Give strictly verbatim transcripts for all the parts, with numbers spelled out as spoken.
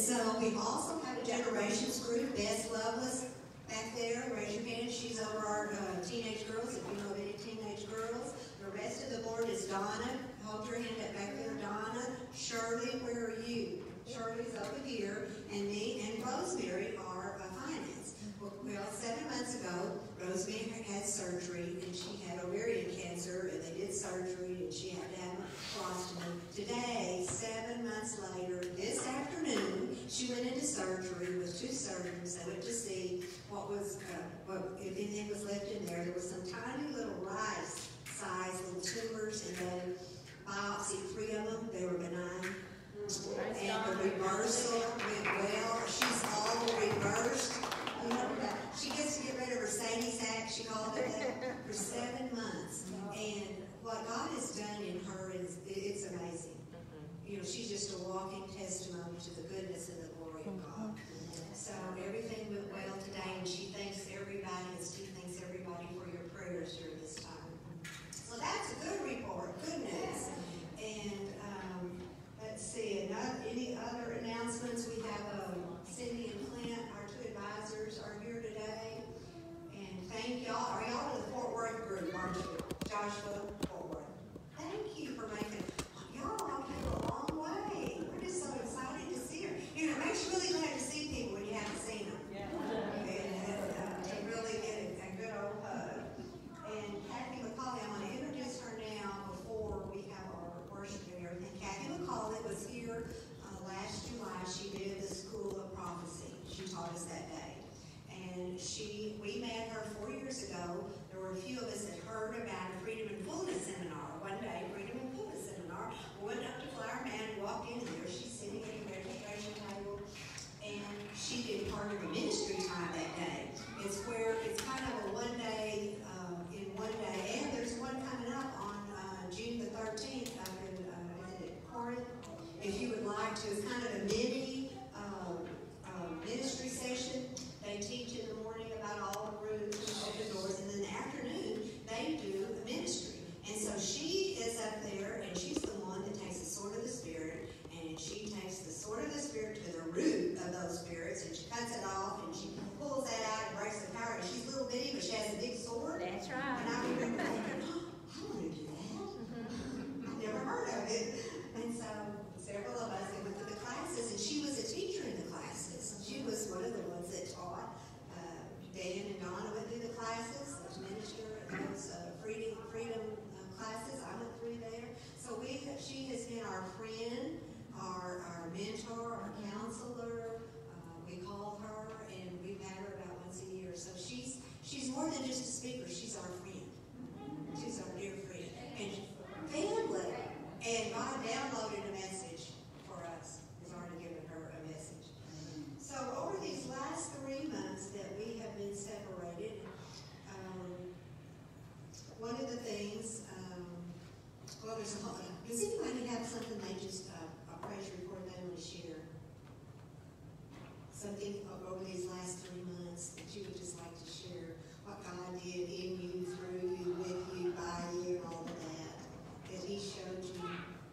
so we also have a generations group, Bess Loveless back there. Raise your hand. She's over our uh, teenage girls, if you know any teenage girls. The rest of the board is Donna. Hold your hand up back there, Donna. Shirley, where are you? Shirley's over here. And me and Rosemary are uh, finance. Well, seven months ago, Rosemary had surgery, and she had ovarian cancer, and they did surgery, and she had to have a colostomy. Today, seven months later, this afternoon, she went into surgery with two surgeons. They went to see what was, uh, what, if anything was left in there. There was some tiny little rice-sized little tumors, and they biopsied three of them. They were benign. And the reversal went well. She's all reversed. You know, she gets to get rid of her Sadie sack, she called it that, for seven months. And what God has done in her is, it's amazing. You know, she's just a walking testimony to the goodness and the glory of God. So everything went well today, and she thanks everybody, and Steve thanks everybody for your prayers during this time. So that's a good report, good news. And um, let's see, another, any other announcements? We have um, Cindy and Clint, our two advisors, are here today. And thank y'all. Are y'all in the Fort Worth group, aren't you? Joshua, Fort Worth. Thank you for making, y'all all came a long way. We're just so excited to see her. You know, it makes you really glad to see people when you haven't seen them. Yeah. And uh, to really get a, a good old hug. And Kathy McCally, I'm going to introduce her now before we have our worship and everything. Kathy McCally was here uh, last July. She did the School of Prophecy. She taught us that day. And she, we met her four years ago. There were a few of us that heard about a Freedom and Fullness seminar. One day, Freedom and Fullness seminar. We went up to Flower Man and walked in there. She's sitting at the registration table. And she did part of her ministry time that day. It's where, it's kind of a one day, um, in one day. And there's one coming up on uh, June the thirteenth up in, uh, is it Corinth? If you would like to, it's kind of a mini um, um, ministry session. They teach in the morning about all the rooms and open doors, and in the afternoon, they do a ministry. And so she is up there, and she's the one that takes the sword of the Spirit, and she takes the sword of the Spirit to the root of those spirits, and she cuts it off, and she pulls that out and breaks the power. And she's a little bitty, but she has a big sword. That's right. And I remember thinking, oh, I want to do that. I've never heard of it. And so several of us went to the classes, and she was a teacher in the classes. She was one of the ones that taught. Uh, Dan and Donna went through the classes, those minister and those uh, freedom, freedom uh, classes. I went through there. So we, she has been our friend, our, our mentor, our counselor. Uh, we called her, and we've had her about once a year. So she's she's more than just a speaker. She's our friend. She's our dear friend. And family. And God downloaded a message for us. He's already given her a message. So over these last three months that we have been separated, um, one of the things, um, well, there's a whole, does anybody have something they just, uh, a praise report they want to share? Something over these last three months that you would just like to share? What God did in you, through you, with you, by you, and all of that, that He showed you.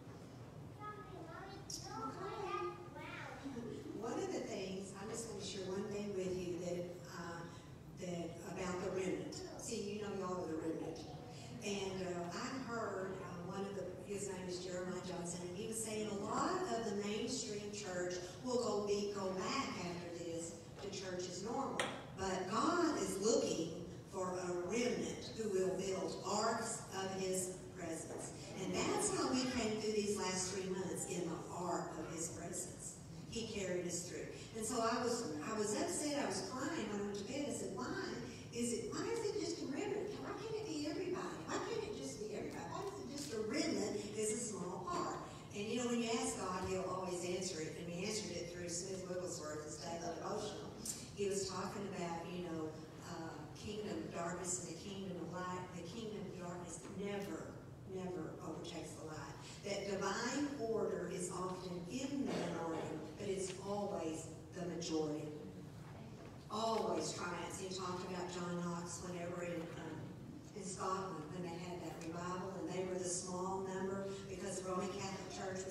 Okay. One of the things, I'm just going to share one thing with you that uh, that about the remnant. See, you know y'all are the remnant. And uh, I heard uh, one of the, his name is Jeremiah Johnson, and he was saying a lot of the mainstream church will go be go back after this to church as normal. But God is looking for a remnant who will build arks of His presence. And that's how we came through these last three months, in the ark of His presence. He carried us through. And so I was I was upset, I was crying when I went to bed. I said, why is it, why is it just a remnant? Why can't it be everybody? Why can't it just be everybody? Why is it just a remnant is a small part? And you know, when you ask God, He'll always answer it. And He answered it through Smith Wigglesworth's daily devotional. He was talking about, you know, uh, kingdom of darkness and the kingdom of light. The kingdom of darkness never never overtakes the light. That divine order is often in the minority, but it's always the majority. Always triumphs. He talked about John Knox whenever in, um, in Scotland when they had that revival, and they were the small number because the Roman Catholic Church was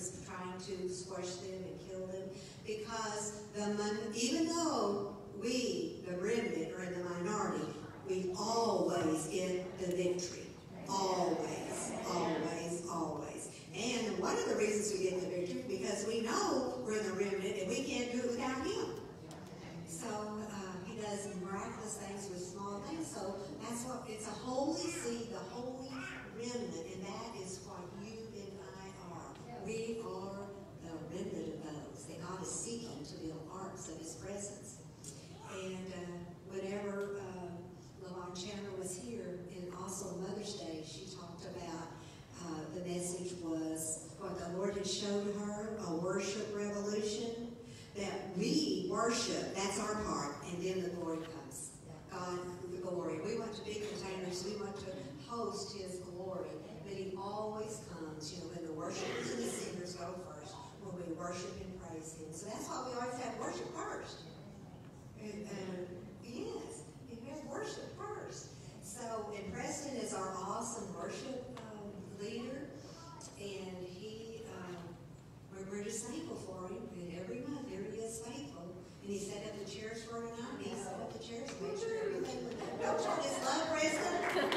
was trying to squash them and kill them, because the mon- even though we, the remnant, are in the minority, we always get the victory. Always, always, always. And one of the reasons we get the victory is because we know we're the remnant and we can't do it without him. So uh, he does miraculous things with small things. So that's what, it's a holy seed, the holy remnant, and that is what you and I are. We are the remnant of those that God is seeking to build arks of his presence. And uh, whenever uh, LaVon Chandler was here, and also Mother's Day, she talked about uh, the message was what the Lord had showed her, a worship revolution, that we worship, that's our part, and then the glory comes. God, the glory. We want to be containers, we want to host his glory, but he always comes, you know, when the worshipers and the singers go first, when we worship and praise him. So that's why we always have worship first. And, uh, yes, we have worship first. So, and Preston is our awesome worship um, leader, and he, um, we're, we're just thankful for him. And every month, here he is faithful. And he set up the chairs for tonight. He set up the chairs to make sure everything was. Don't turn this love, Preston. Thank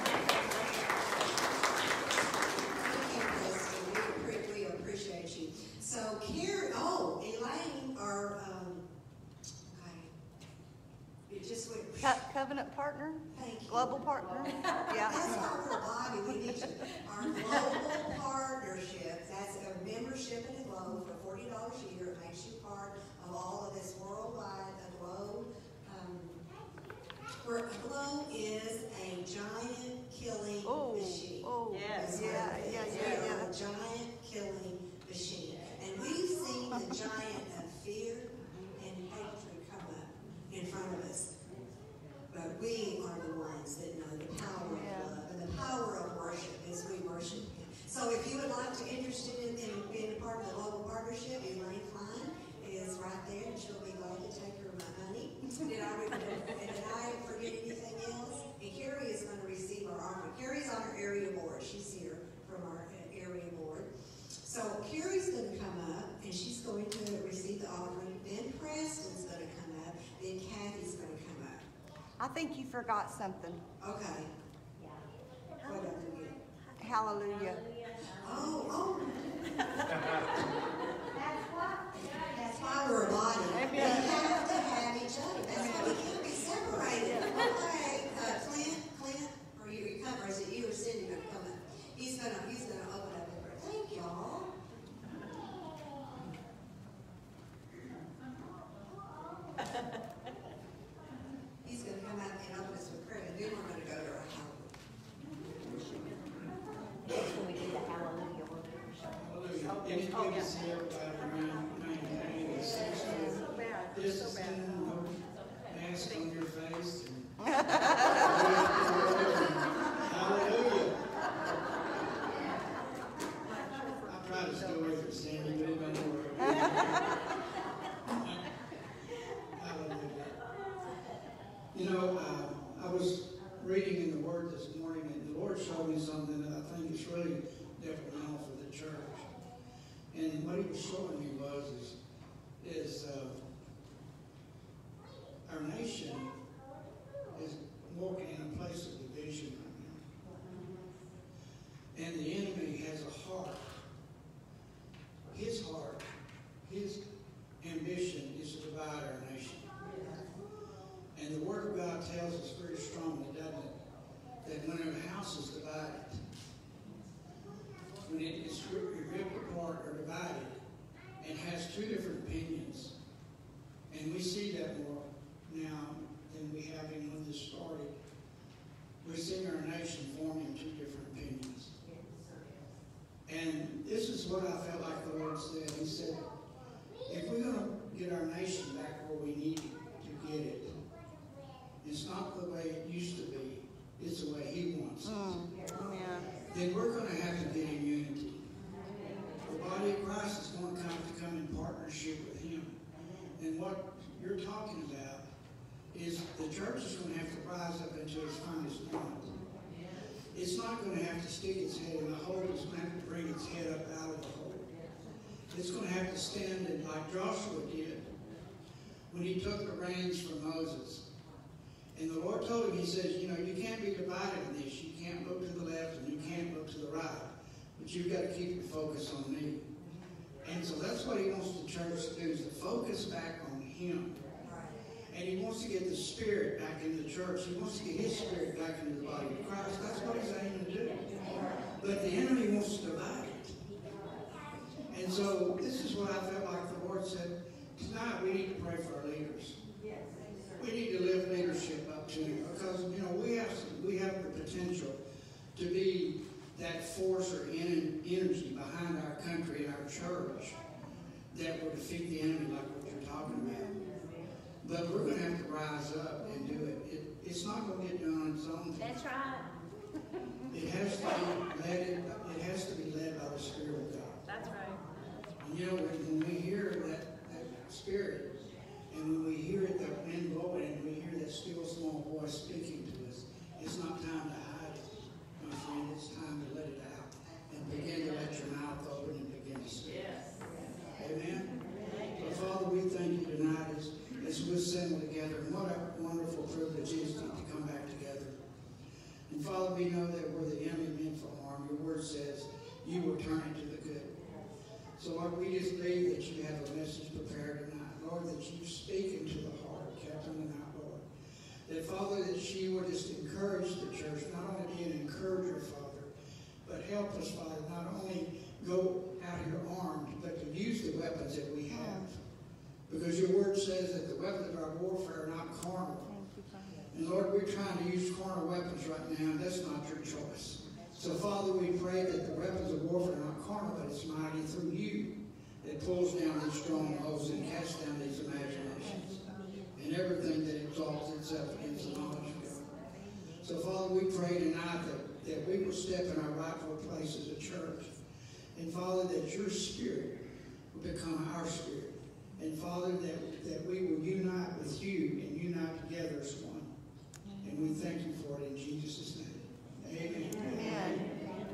you, Preston. We, we appreciate you. So, Carrie, oh, Elaine, our, um, okay, it just went. Co- covenant partner? Thank you. Global partner? Yeah. That's why we're a body. We need to, our global partnership, that's a membership in Aglow for forty dollars a year. It makes you part of all of this worldwide Aglow. Um, where Aglow is a giant killing Oh, machine. oh, That's yeah, what yeah, it is. yeah, We yeah, are yeah. a giant killing machine. And we've seen the giant of fear and hatred come up in front of us. But we are the ones that know the power of Yeah. love and the power of worship as we worship him. So if you would like to be interested in, in being a part of the global partnership, Elaine Klein is right there, and she'll be glad to take her money. Did I, did I forget anything else? And Carrie is going to receive our offering. Carrie's on our area board. She's here from our uh, area board. So Carrie's going to come up, and she's going to receive the offering. Then Preston's going to come up. Then Kathy's going to come up. I think you forgot something. Okay. What did I forget? Hallelujah. Oh, oh. That's why. That's why we're a body. We have to have each other. That's why we can't be separated. Okay, uh, Clint, Clint, or you, you come, or is it you or Cindy gonna come up? He's gonna, he's gonna open up in prayer. Thank y'all. He's gonna come out and open us with prayer, and then we're gonna go to our house. That's when we do the hallelujah worship. Hallelujah. Okay. It is Oh, good yeah. to see everybody remain- maintain a six So foot bad, so distancing, bad. no mask on your face. and- Hallelujah. I tried to stay away from Sandy, but it doesn't work. Hallelujah. You know, uh, I was reading in the Word this morning, and the Lord showed me something that I think is really detrimental for the church. And what He was showing me was, is, is uh, our nation is walking in a place of division right now. And the enemy has a heart. His heart, his ambition is to divide our nation. And the Word of God tells us very strongly, doesn't it, that when a house is divided, when it is ripped apart or divided, it has two different opinions. And we see that more now than we have in when this started. We see our nation forming two different opinions. And this is what I felt like the Lord said. He said, if we're going to get our nation back where we need to get it, it's not the way it used to be. It's the way He wants it. Mm, yeah. Then we're going to have to get in unity. The body of Christ is going to have to come in partnership with Him. And what you're talking about is the church is going to have to rise up into its finest moment. It's not going to have to stick its head in the hole. It's going to have to bring its head up out of the hole. It's going to have to stand in like Joshua did when he took the reins from Moses. And the Lord told him, he says, you know, you can't be divided in this. You can't look to the left and you can't look to the right. But you've got to keep your focus on me. And so that's what he wants the church to do, is to focus back on him. And he wants to get the Spirit back into the church. He wants to get his Spirit back into the body of Christ. That's what he's aiming to do. But the enemy wants to divide it. And so this is what I felt like the Lord said, tonight we need to pray for our leaders. We need to lift leadership up to you, because, you know, we have we have the potential to be that force or energy behind our country and our church that will defeat the enemy, like what you're talking about. But we're going to have to rise up and do it. it it's not going to get done on its own. That's right. It has to be led. It has to be led by the Spirit of God. That's right. And you know, when, when we hear that, that Spirit, and when we hear it, the wind blowing, and we hear that still small voice speaking to us, it's not time to hide it, my friend. It's time to let it out and begin to let your mouth open and begin to speak. Yes. Amen. So, Father, we thank you tonight as, as we assemble together. And what a wonderful privilege it is to, to come back together. And Father, we know that where the enemy meant for harm, your word says you will turn it to the good. So, Lord, we just believe that you have a message prepared tonight. Lord, that you speak into the heart of Captain and I, Lord. That, Father, that she will just encourage the church, not only be an encourager, Father, but help us, Father, not only go out here armed, but to use the weapons that we have. Because your word says that the weapons of our warfare are not carnal. And Lord, we're trying to use carnal weapons right now, and that's not your choice. So, Father, we pray that the weapons of warfare are not carnal, but it's mighty through you that pulls down these strongholds and casts down these imaginations and everything that exalts itself against the knowledge of God. So, Father, we pray tonight that, that we will step in our rightful place as a church. And, Father, that your Spirit will become our spirit. And, Father, that, that we will unite with you and unite together as one. And we thank you for it in Jesus' name. Amen. Amen.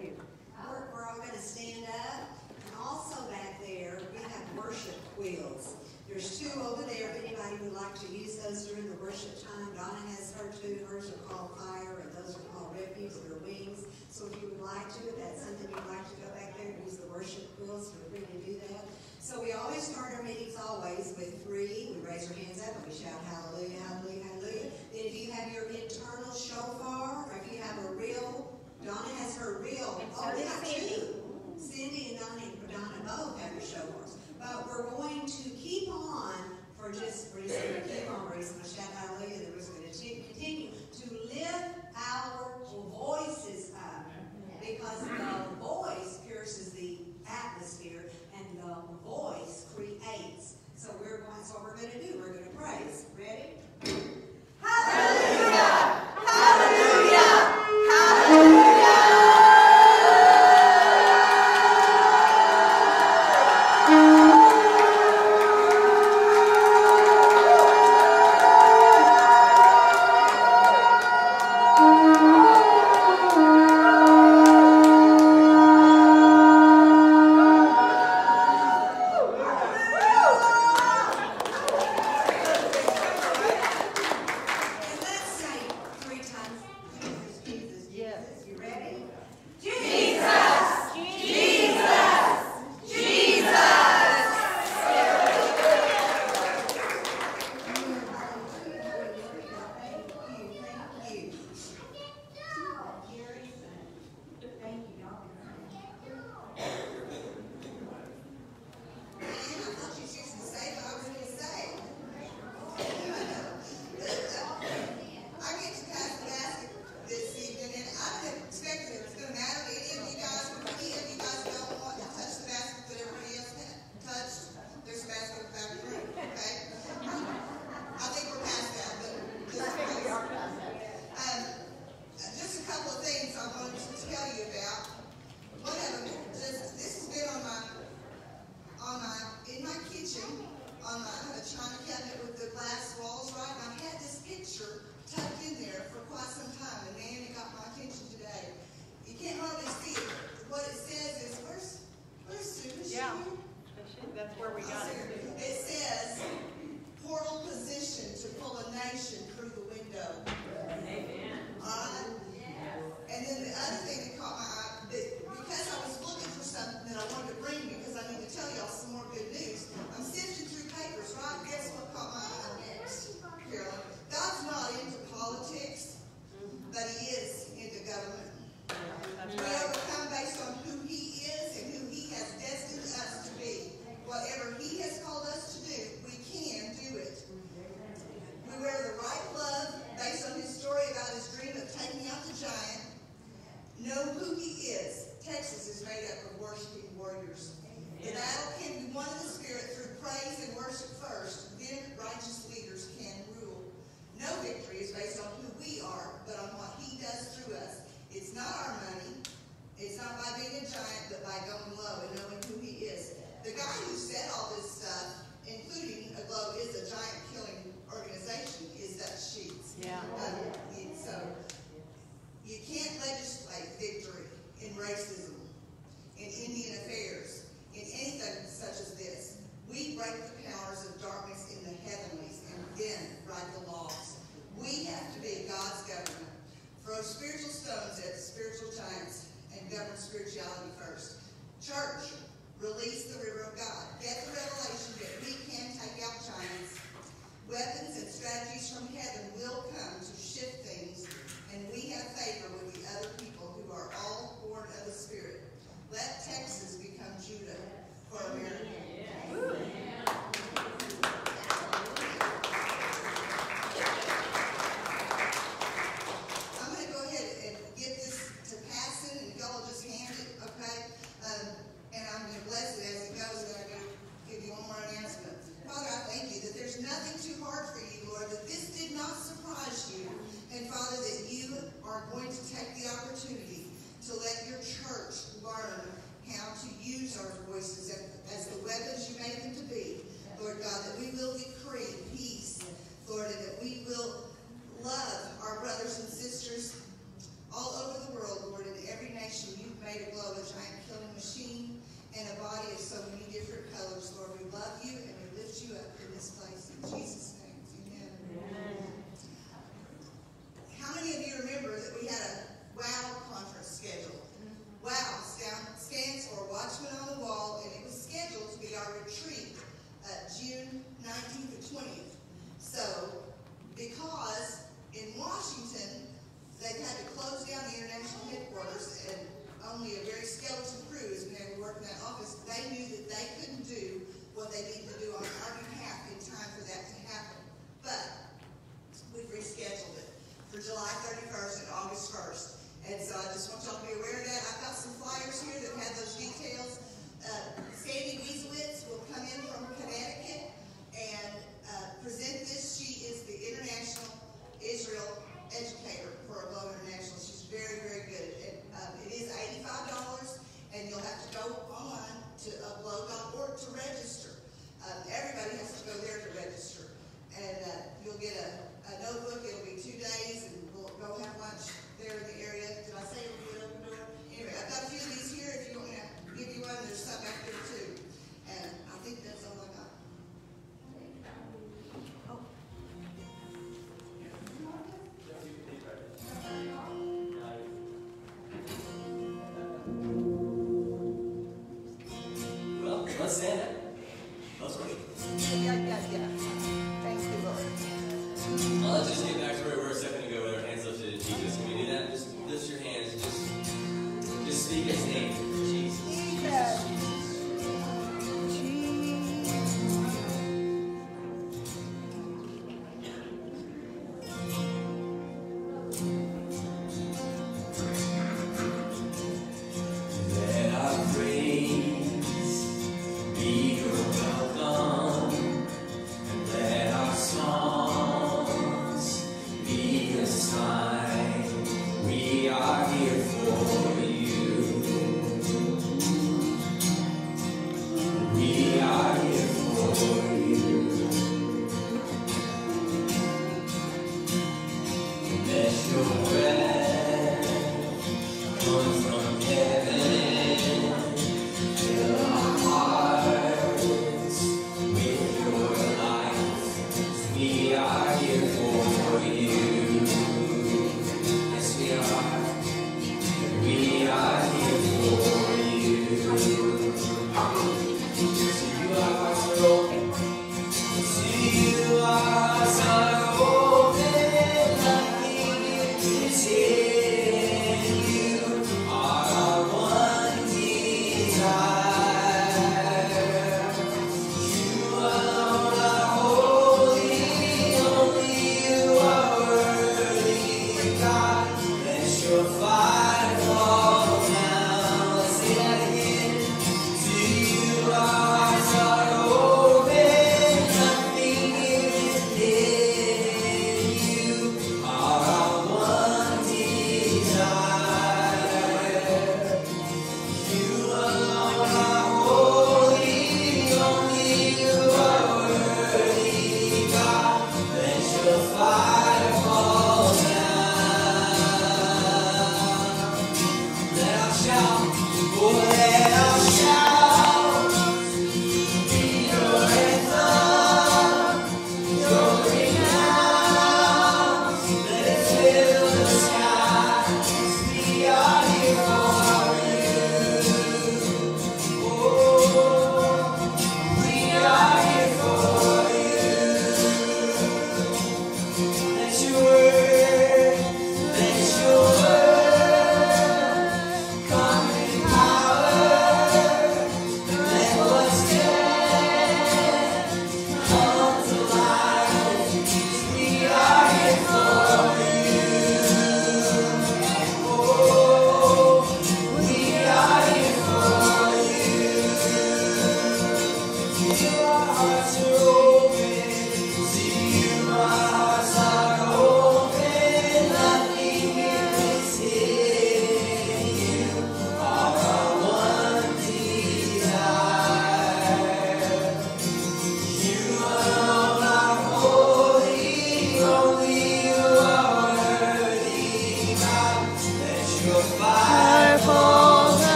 We're, we're all going to stand up. And also back there, we have worship wheels. There's two over there if anybody would like to use those during the worship time. Donna has her two. Hers are called Fire, and those are called Refuge, or Wings. So if you would like to, if that's something you'd like to go back there and use the worship wheels, we're free to do that. So we always start our meetings always with three. We raise our hands up and we shout hallelujah, hallelujah, hallelujah. Then if you have your internal shofar, or if you have a real, Donna has her real. And Oh, so we does have Cindy. two. Cindy and Donna, Donna both have your shofars. But we're going to keep on for just, we're just going to keep on. We're just going to shout hallelujah. Then we're just going to continue to lift our voices up. Because the voice pierces the atmosphere and the voice creates. So we're going, so we're going to do, we're going to praise. Ready? Hallelujah! Hallelujah! Hallelujah! where we got it. It says, portal position to pull a nation through the window. Amen. Alright? And then the other thing that caught my eye, that because I was looking for something that I wanted to bring because I need to tell y'all some more good news, I'm sifting through papers, right? Guess what caught my eye next, Carolyn? God's not into politics, but He is into government. That's We right. overcome based on who He is and who He has destined us to be. Whatever He has called us to do, we can do it. We wear the right glove based on His story about His dream of taking out the giant. Know who He is. Texas is made up of worshiping warriors. The battle can be won in the Spirit through praise and worship first. Then righteous leaders can rule. No victory is based on who we are, but on what He does through us. It's not our money. It's not by being a giant, but by going low and knowing who He is. The guy who said all this stuff, including Aglow, is a giant killing organization, is Dutch Sheets. Yeah. Um, so, you can't legislate victory in racism, in Indian affairs, in anything such as this. We break the powers of darkness in the heavenlies and then write the laws. We have to be God's government. Throw spiritual stones at spiritual giants and govern spirituality first. Church, release the river of God. Get the revelation that we can take out giants. Weapons and strategies from heaven will come to shift things, and we have favor with the other people who are all born of the Spirit. Let Texas become Judah for America. I'm going to go ahead and get this to Passon, and y'all just hand it, okay? Um, and I'm going to bless it as it goes, and I'm going to give you one more announcement. Father, I thank you that there's nothing too hard for you, Lord, that this did not surprise you. And Father, that you are going to take the opportunity to let your church learn how to use our voices as the weapons you made them to be. Lord God, that we will decree peace, Lord, and that we will love our brothers and sisters all over the world, Lord, in every nation. You've made Aglow a giant killing machine and a body of so many different colors, Lord. We love you and we lift you up in this place. In Jesus' name, amen. Amen. How many of you remember that we had a WOW conference scheduled? WOW stands for Watchmen on the Wall, and it was scheduled to be our retreat uh, June nineteenth to twentieth. So, because in Washington, they've had to close down the international headquarters, and only a very skeleton crew has been able to work in that office, they knew that they couldn't do what they needed to do on our behalf in time for that to happen. But we've rescheduled it for July thirty-first and August first. And so I just want y'all to be aware of that. I've got some flyers here that have those details. Uh, Sandy Wiesowitz will come in from Connecticut and uh, present this. She is the International Israel Educator for Aglow International. She's very, very good. And, um, it is eighty-five dollars, and you'll have to go online to aglow dot org to register. Um, everybody has to go there to register. And uh, you'll get a, a notebook. It'll be two days, and we'll go have lunch there in the area. Did I say it would be an open door? Anyway, I've got a few of these here. If you want me to give you one, there's some back there too. And I think that's all I got. Well, let's stand up. Let's worship. Yeah, yeah, yeah. Thank you, Lord. Well, let's just get back to where we were a second ago with our hands lifted to Jesus. Can we do that? Just lift your hands. Just, just speak His name. Jesus. Jesus. Let our praise be your welcome.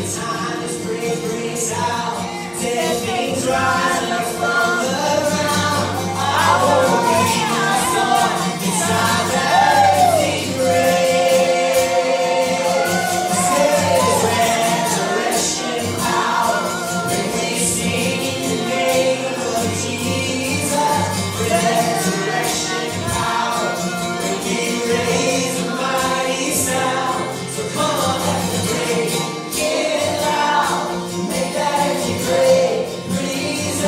time this break breaks out, dead things rise up from the ground. I woke up and I saw inside that empty grave. There's resurrection power when we sing in the name of Jesus. Resurrection power when we raise a mighty sound. So come on, let the break get loud. Make that empty grave breathe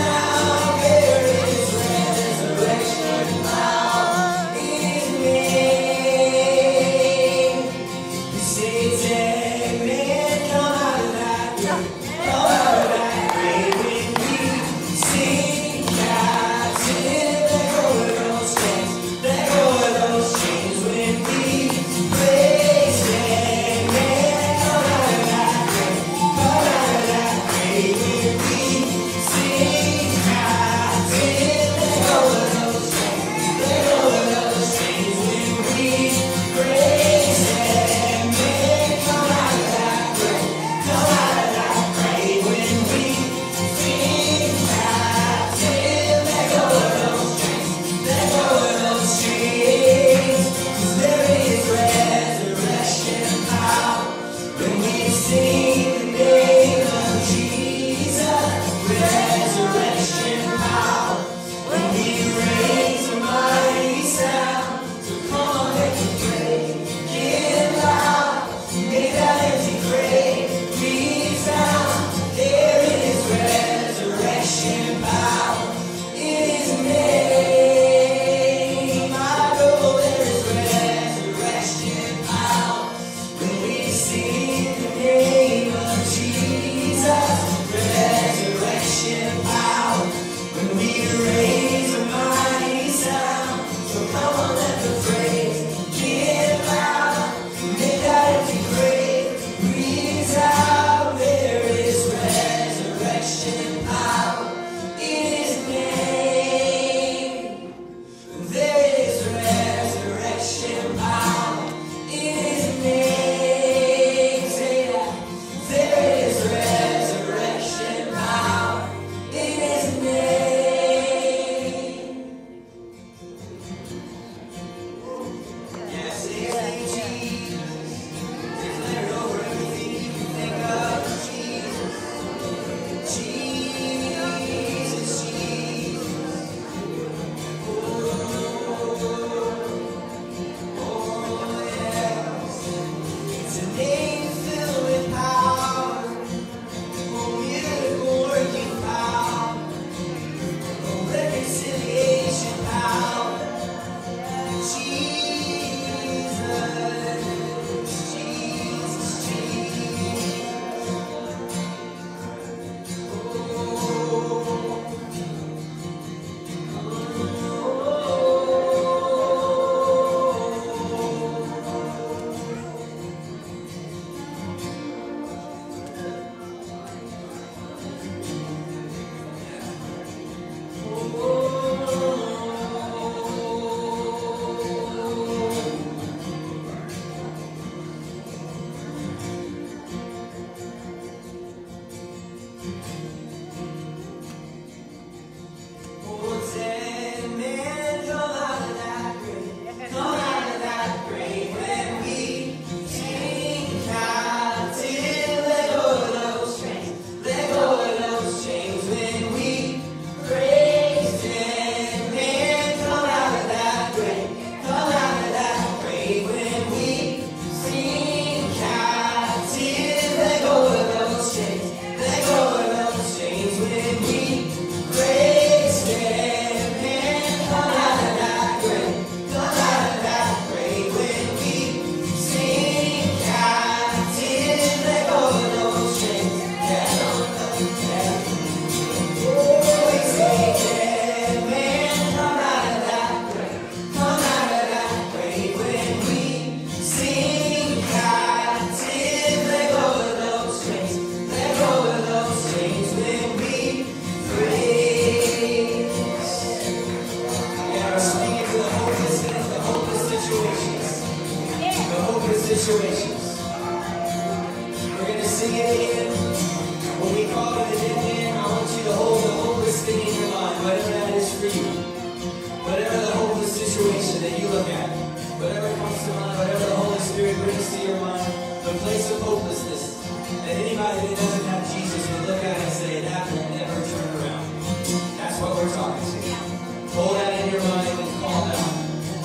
sing it again. When we call it a dead man, I want you to hold the hopeless thing in your mind, whatever that is for you. Whatever the hopeless situation that you look at, whatever comes to mind, whatever the Holy Spirit brings to your mind, the place of hopelessness, that anybody that doesn't have Jesus will look at and say, that will never turn around. That's what we're talking to. Hold that in your mind and call it out.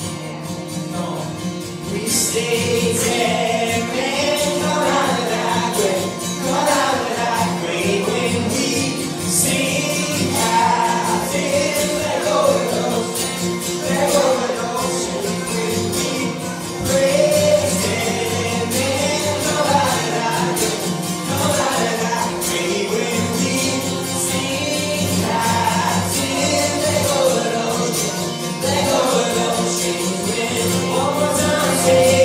Come on. We stay dead men, come out of that grave, come out of that grave when we sing captain, let go of those, let go of those chains when we praise dead men, come out of that grave, come out of that grave when we sing captain, let go of those chains, let go of those chains when one more time say.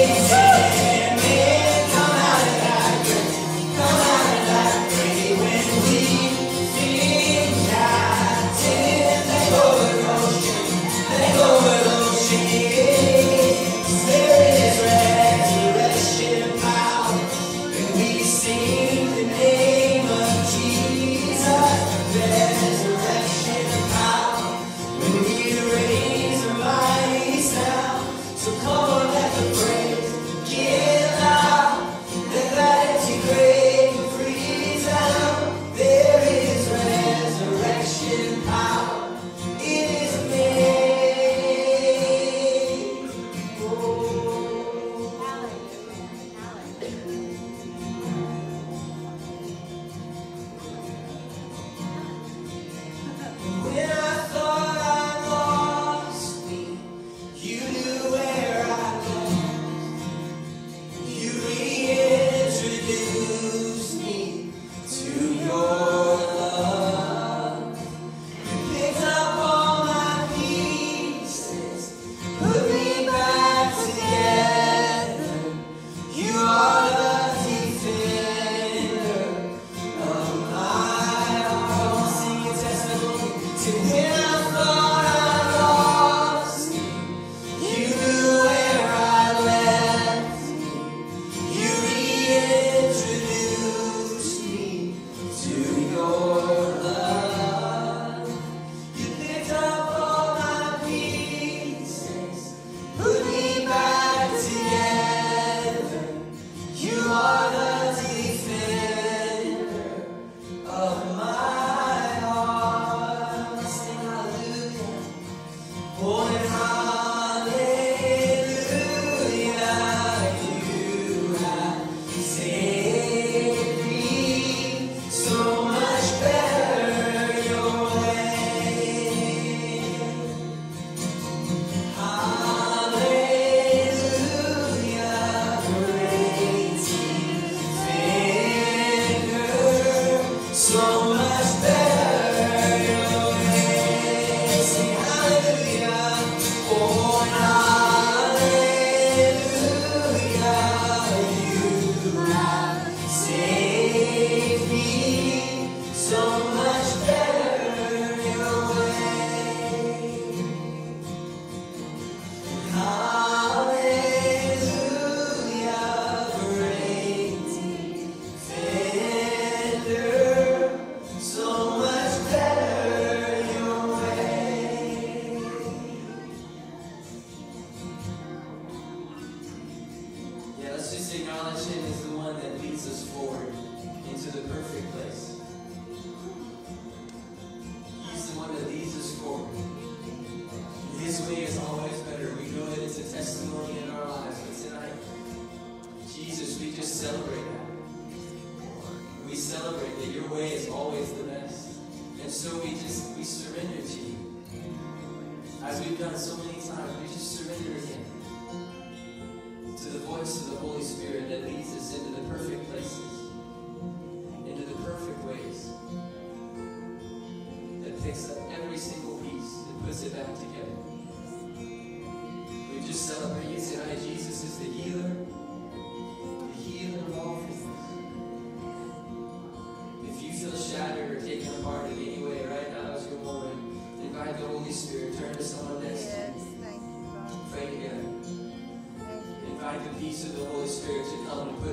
Invite the peace of the Holy Spirit to come and put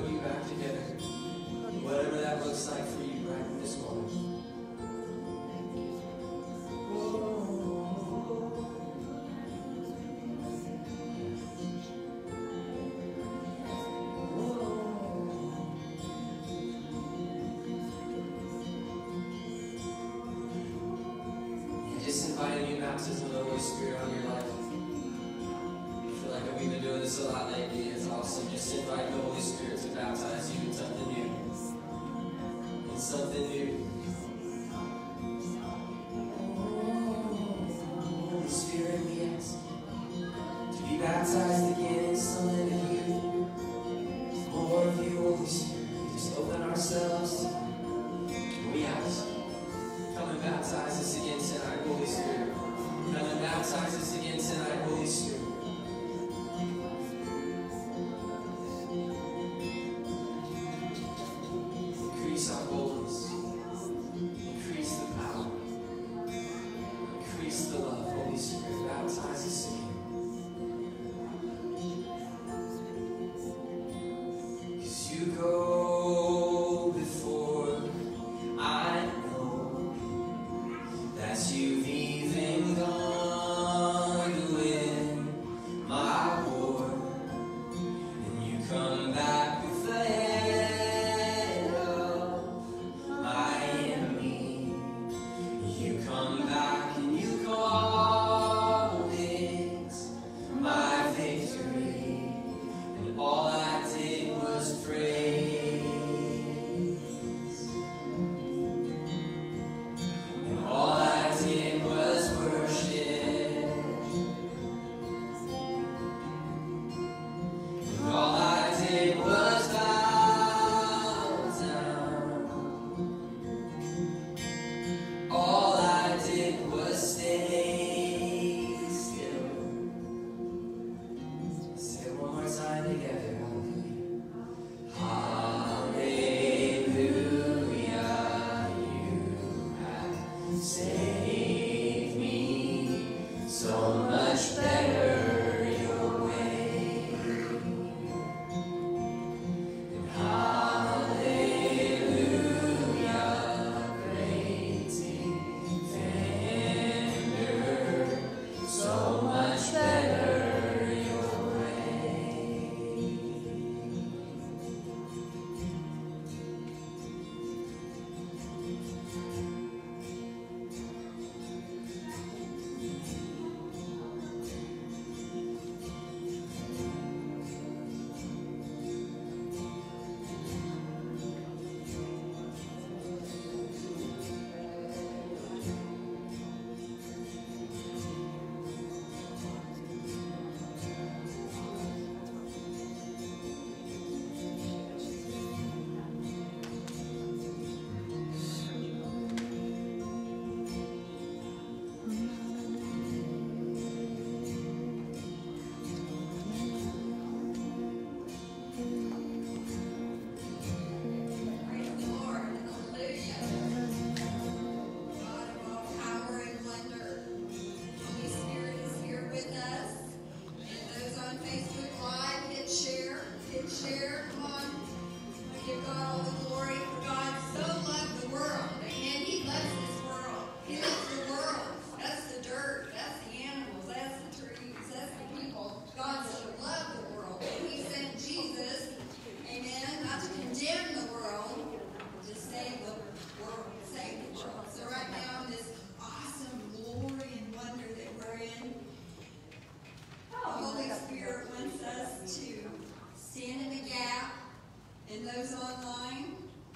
online,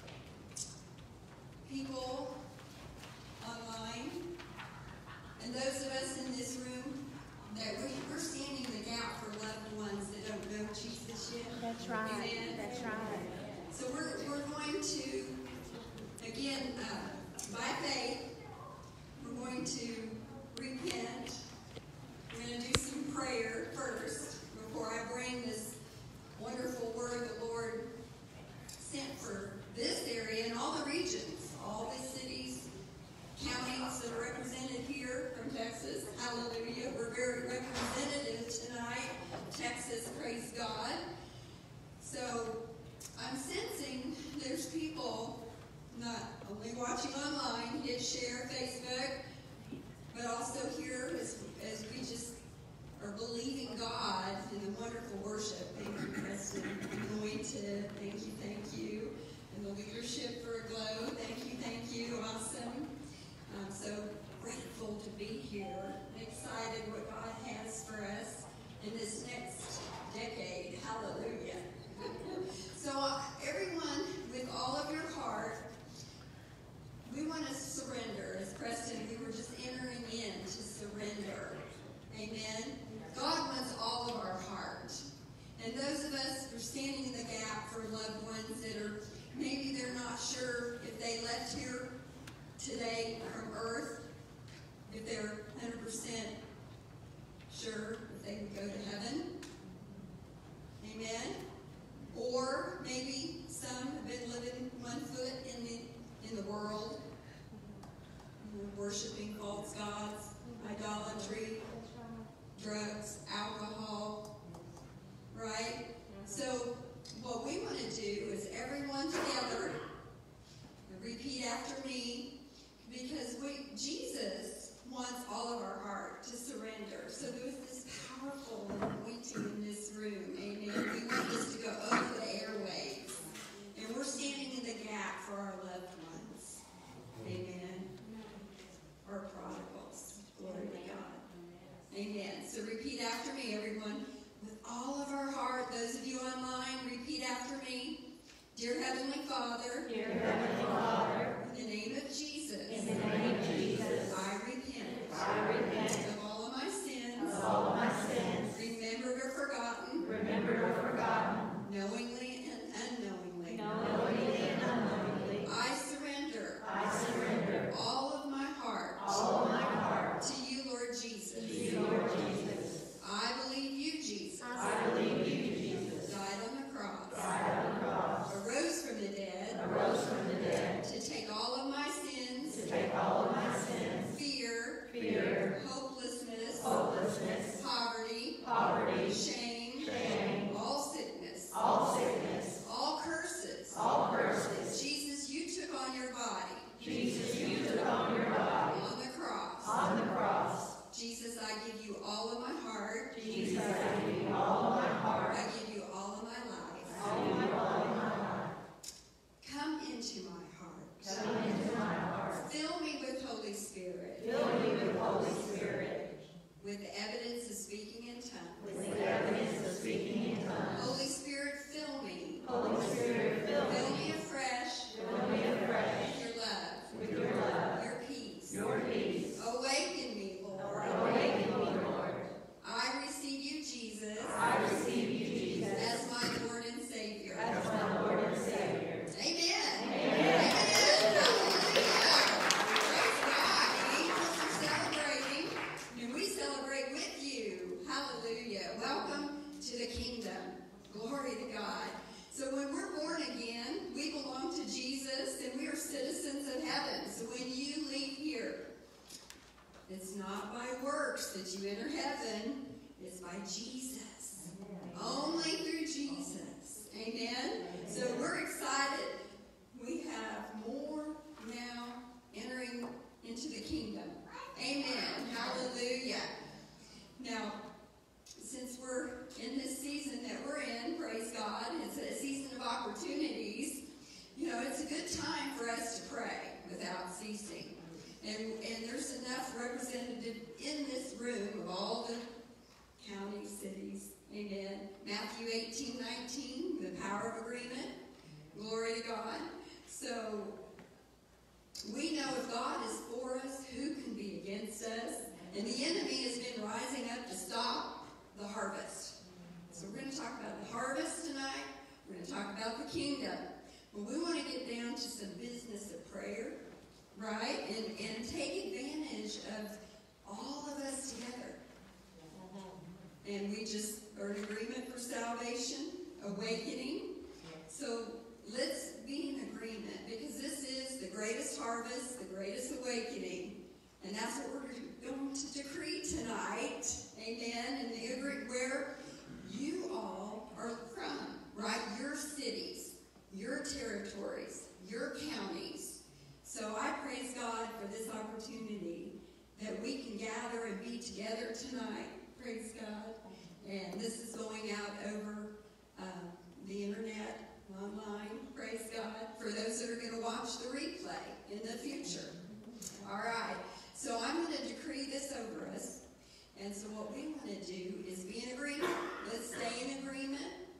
people online, and those of us in this room that we, we're standing in the gap for loved ones that don't know Jesus yet. That's right. Amen. That's right. So we're, we're going to, again, uh, by faith, we're going to repent. We're going to do some prayer first before I bring this wonderful word the Lord sent for this area and all the regions, all the cities, counties that are represented here from Texas. Hallelujah. We're very representative tonight. Texas, praise God. So I'm sensing there's people not only watching online, hit share, Facebook, but also here as, as we just are believing God in the wonderful worship. Thank you, Preston. Anointed. Thank you, thank you. And the leadership for Aglow. Thank you, thank you. Awesome. I'm so grateful to be here. Excited what God has for us in this next decade. Hallelujah. So uh, everyone, with all of your heart, we want to surrender. As Preston, we were just entering in to surrender. Amen. God wants all of our heart. And those of us who are standing in the gap for loved ones that are, maybe they're not sure if they left here today from earth, if they're one hundred percent sure if they would go to heaven. Amen. Or maybe some have been living one foot in the in the world, worshiping false gods, idolatry, drugs, alcohol, right? So what we want to do is everyone together repeat after me, because we Jesus wants all of our heart to surrender. So there's this powerful anointing in this room. Amen. We want this to go over the airwaves. And we're standing in the gap for our loved ones. Amen. Our prodigals. Glory to God. Amen. So repeat after me, everyone. With all of our heart, those of you online, repeat after me. Dear Heavenly Father. Dear Heavenly Father. In the name of Jesus. In the name of Jesus. I repent. I repent. Of all of my sins. Of all of my sins. Remembered or forgotten. Remembered or forgotten. Knowingly and unknowingly. Knowingly and unknowingly. I surrender. I surrender. All of my heart. All of my heart. To you, Lord Jesus. To you, Lord Jesus. I believe you, Jesus. I believe you, Jesus. Died on the cross. Died on the cross. Arose from the dead. Arose from the dead. To take all of my sins. To take all of my sins. Fear. Fear. Hopelessness. Hopelessness. Poverty. Poverty. Shame. Shame. All sickness. All sickness. All curses. All curses. Jesus, you took on your body. Jesus, you took on your body. On the cross. On the cross. Jesus, I give you all of my heart. Jesus, I give you all of my heart. I give you all of my life. I give you all of my life. Come into my heart. Come into my heart. Fill me with Holy Spirit. Fill me with Holy Spirit. With the evidence of speaking in tongues. With the evidence of speaking in tongues. Holy Spirit, fill me. Holy Spirit, fill Fill me. me afresh. Fill me afresh. With your love. With your love. Your peace. Your peace. Awaken me, Lord. Awaken me, Lord. I receive you, Jesus. I receive you, Jesus. As my Lord and Savior. As my Lord and Savior. Amen. Amen. Praise God. Angels are celebrating, and we celebrate with you. Hallelujah. Welcome to the kingdom. Glory to God. So when we're born again, we belong to Jesus, and we are citizens of heaven. So when you leave here, it's not by works that you enter heaven. It's by Jesus. Only through Jesus. Amen? So we're excited. We have more now entering into the kingdom. Amen. Hallelujah. Now, since we're in this season that we're in, praise God, it's a season of opportunities. You know, it's a good time for us to pray without ceasing. And, and there's enough representative in this room of all the counties, cities. Amen. Matthew eighteen nineteen, the power of agreement. Glory to God. So, we know if God is for us, who can be against us? And the enemy has been rising up to stop the harvest. So we're going to talk about the harvest tonight. We're going to talk about the kingdom. But we want to get down to some business of prayer, right? And, and take advantage of all of us together. And we just are in agreement for salvation, awakening. So let's be in agreement, because this is the greatest harvest, the greatest awakening. And that's what we're going to decree tonight. Amen. And the agree where you all are from, right? Your cities, your territories, your counties. So I praise God for this opportunity that we can gather and be together tonight. Praise God. And this is going out over uh, the internet, online. Praise God. For those that are going to watch the replay in the future. All right. So I'm going to decree this over us. And so what we want to do is be in agreement. Let's stay in agreement.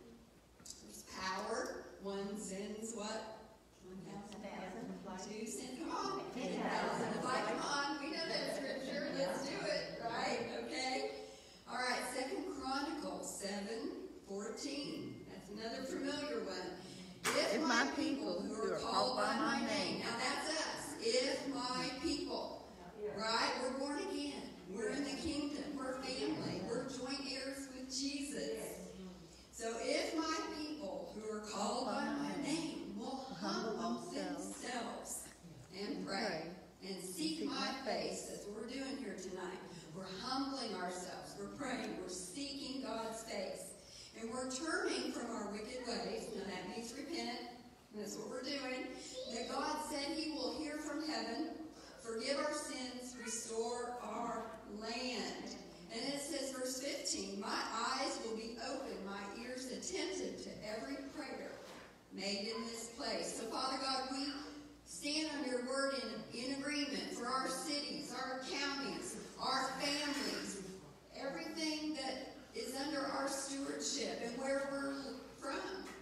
There's power. One sends what? One thousand. Two send. Come on. Ten thousand. Come on. We know that scripture. Let's do it. Right? Okay. All right. Second Chronicles seven fourteen. That's another familiar one. If my people who are called by my name. Now that's us. If my people. Right? We're born again. We're in the kingdom. We're family. We're joint heirs with Jesus. So if my people who are called by my name will humble themselves and pray and seek my face, that's what we're doing here tonight. We're humbling ourselves. We're praying. We're seeking God's face. And we're turning from our wicked ways. Now that means repent. That's what we're doing. That God said he will hear from heaven, forgive our sins, restore our land. And it says, verse fifteen, my eyes will be open, my ears attentive to every prayer made in this place. So, Father God, we stand on your word in, in agreement for our cities, our counties, our families, everything that is under our stewardship and where we're from,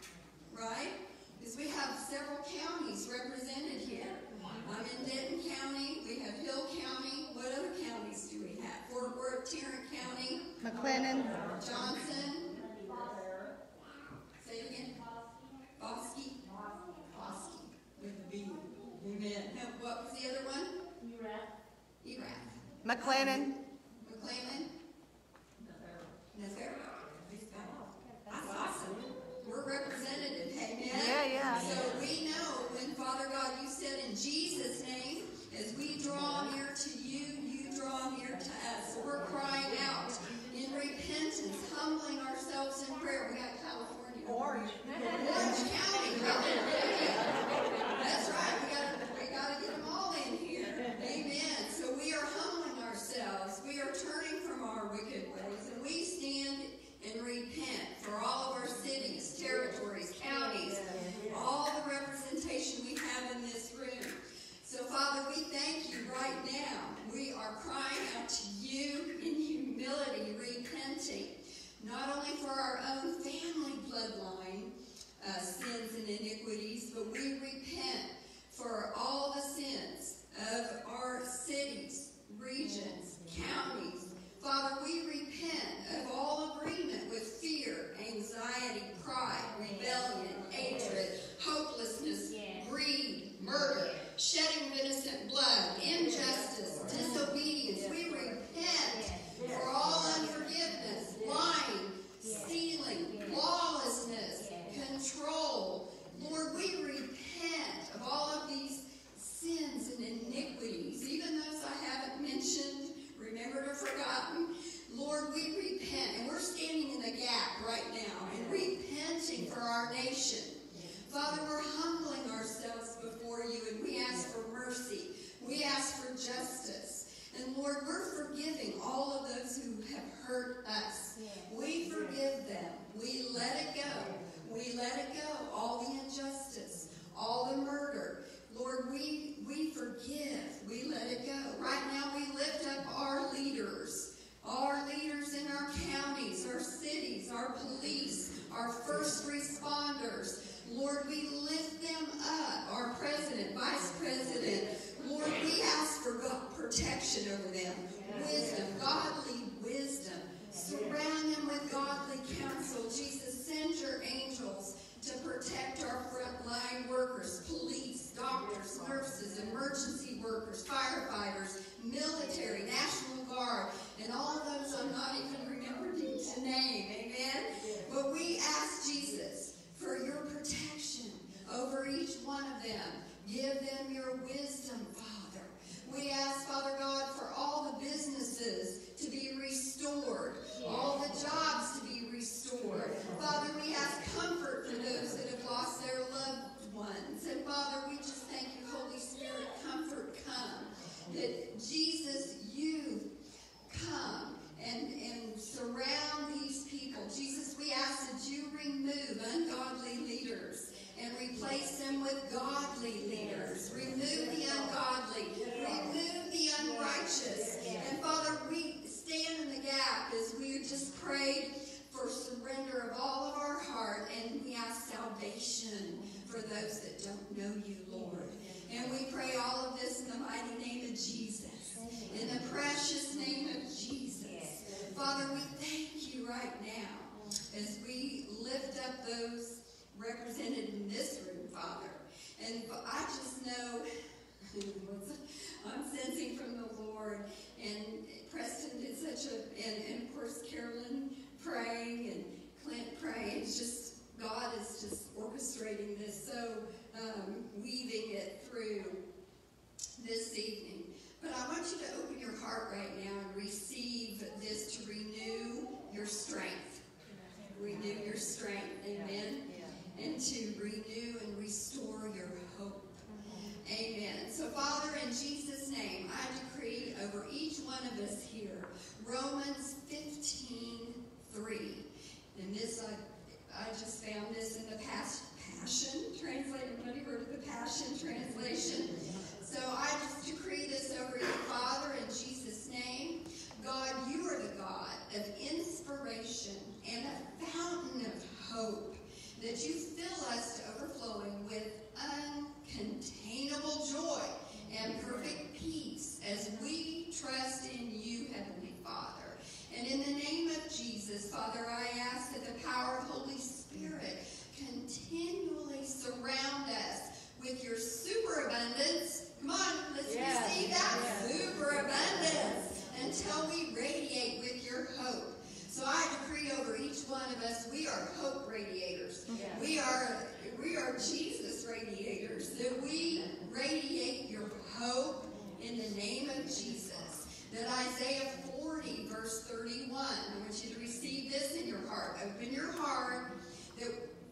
right? Because we have several counties represented here. I'm in Denton County. We have Hill County. What other counties do we have? Fort Worth, Tarrant County. McLennan. Johnson. Say it again. Bosque. Bosque. With a B. Amen. Now, what was the other one? Erath. Erath. McLennan. McLennan. Nazareth. That's awesome. We're representative. Amen. Yeah, yeah. So we know when, Father God, you said in Jesus' name, as we draw near to you, you draw near to us. So we're crying out in repentance, humbling ourselves in prayer. We got California. Orange. Orange County. That's right. We got we got to get them all in here. Amen. So we are humbling ourselves. We are turning from our wicked ways, and we stand and repent for all of our cities, territories, counties, all the representation we have in this room. So, Father, we thank you right now. We are crying out to you in humility, repenting, not only for our own family bloodline uh, sins and iniquities, but we repent for all the sins of our cities, regions, counties. Father, we repent of all agreement with fear, anxiety, pride, rebellion, hatred, hopelessness, greed, murder, shedding of innocent blood, injustice, disobedience. We repent for all unforgiveness, lying, stealing, lawlessness, control. Lord, we repent of all of these sins and iniquities, even those I haven't mentioned, remembered or forgotten. Lord, we repent, and we're standing in the gap right now and repenting for our nation. Father, we're humbling ourselves before you, and we ask for mercy. We ask for justice. And Lord, we're forgiving all of those who have hurt us. We forgive them. We let it go. We let it go. All the injustice, all the murder. Lord, we, we forgive. We let it go. Right now, we lift up our leaders. Our leaders in our counties, our cities, our police, our first responders. Lord, we lift doctors, nurses, emergency workers, firefighters, military, National Guard, and all of those I'm not even remembering to name, amen? But we ask Jesus for your protection over each one of them. Give them your wisdom, Father. We ask, Father God, for all the businesses to be restored, all the jobs to be restored. Father, we ask comfort for those that have lost their loved ones. And Father, we just thank you, Holy Spirit, comfort come. That Jesus, you come and, and surround these people. Jesus, we ask that you remove ungodly leaders and replace them with godly leaders. Remove the ungodly. Remove the unrighteous. And Father, we stand in the gap as we just prayed for surrender of all of our heart, and we ask salvation for those that don't know you, Lord. And we pray all of this in the mighty name of Jesus. In the precious name of Jesus. Father, we thank you right now as we lift up those represented in this room, Father. And I just know, I'm sensing from the Lord, and Preston did such a, and, and of course Carolyn praying, and Clint praying. It's just, God is just orchestrating this, so um, weaving it through this evening. But I want you to open your heart right now and receive this to renew your strength. Renew your strength, amen? And to renew and restore your hope. Amen. So, Father, in Jesus' name, I decree over each one of us here, Romans fifteen three. And this, I, I just found this in the past, Passion Translation. Anybody heard of the Passion Translation? So I just decree this over you, Father, in Jesus' name. God, you are the God of inspiration and a fountain of hope, that you fill us to overflowing with uncontainable joy and perfect peace as we trust in you, Heavenly Father. And in the name of Jesus, Father, I ask that the power of Holy Spirit continually surround us with your superabundance. Come on, let's Yes. receive that Yes. superabundance until we radiate with your hope. So I decree over each one of us, we are hope radiators. Yes. We are we are Jesus radiators. That we radiate your hope in the name of Jesus. That Isaiah forty, verse thirty-one, I want you to receive this in your heart. Open your heart. That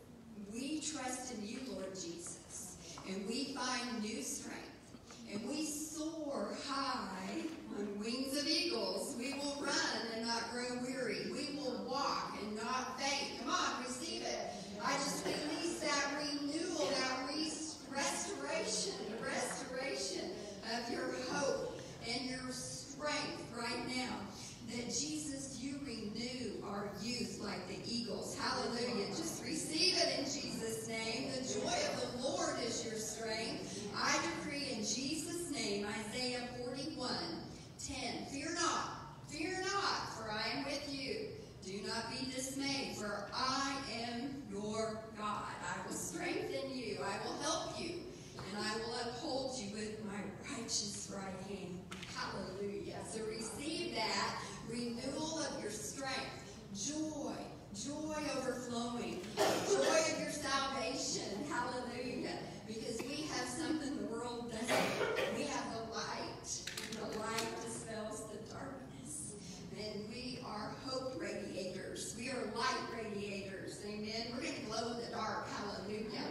we trust in you, Lord Jesus. And we find new strength. And we soar high on wings of eagles. We will run and not grow weary. We will walk and not faint. Come on, receive it. I just release that renewal, that res- restoration, restoration of your hope and your strength right now. That Jesus, you renew our youth like the eagles. Hallelujah. Just receive it in Jesus' name. The joy of the Lord is your strength. I decree in Jesus' name, Isaiah forty-one ten. Fear not, fear not, for I am with you. Do not be dismayed, for I am your God. I will strengthen you. I will help you. And I will uphold you with my righteous right hand. Hallelujah. So receive that renewal of your strength. Joy. Joy overflowing. Joy of your salvation. Hallelujah. Because we have something the world doesn't. We have the light. The light dispels the darkness. And we are hope radiators. We are light radiators. Amen. We're going to glow in the dark. Hallelujah.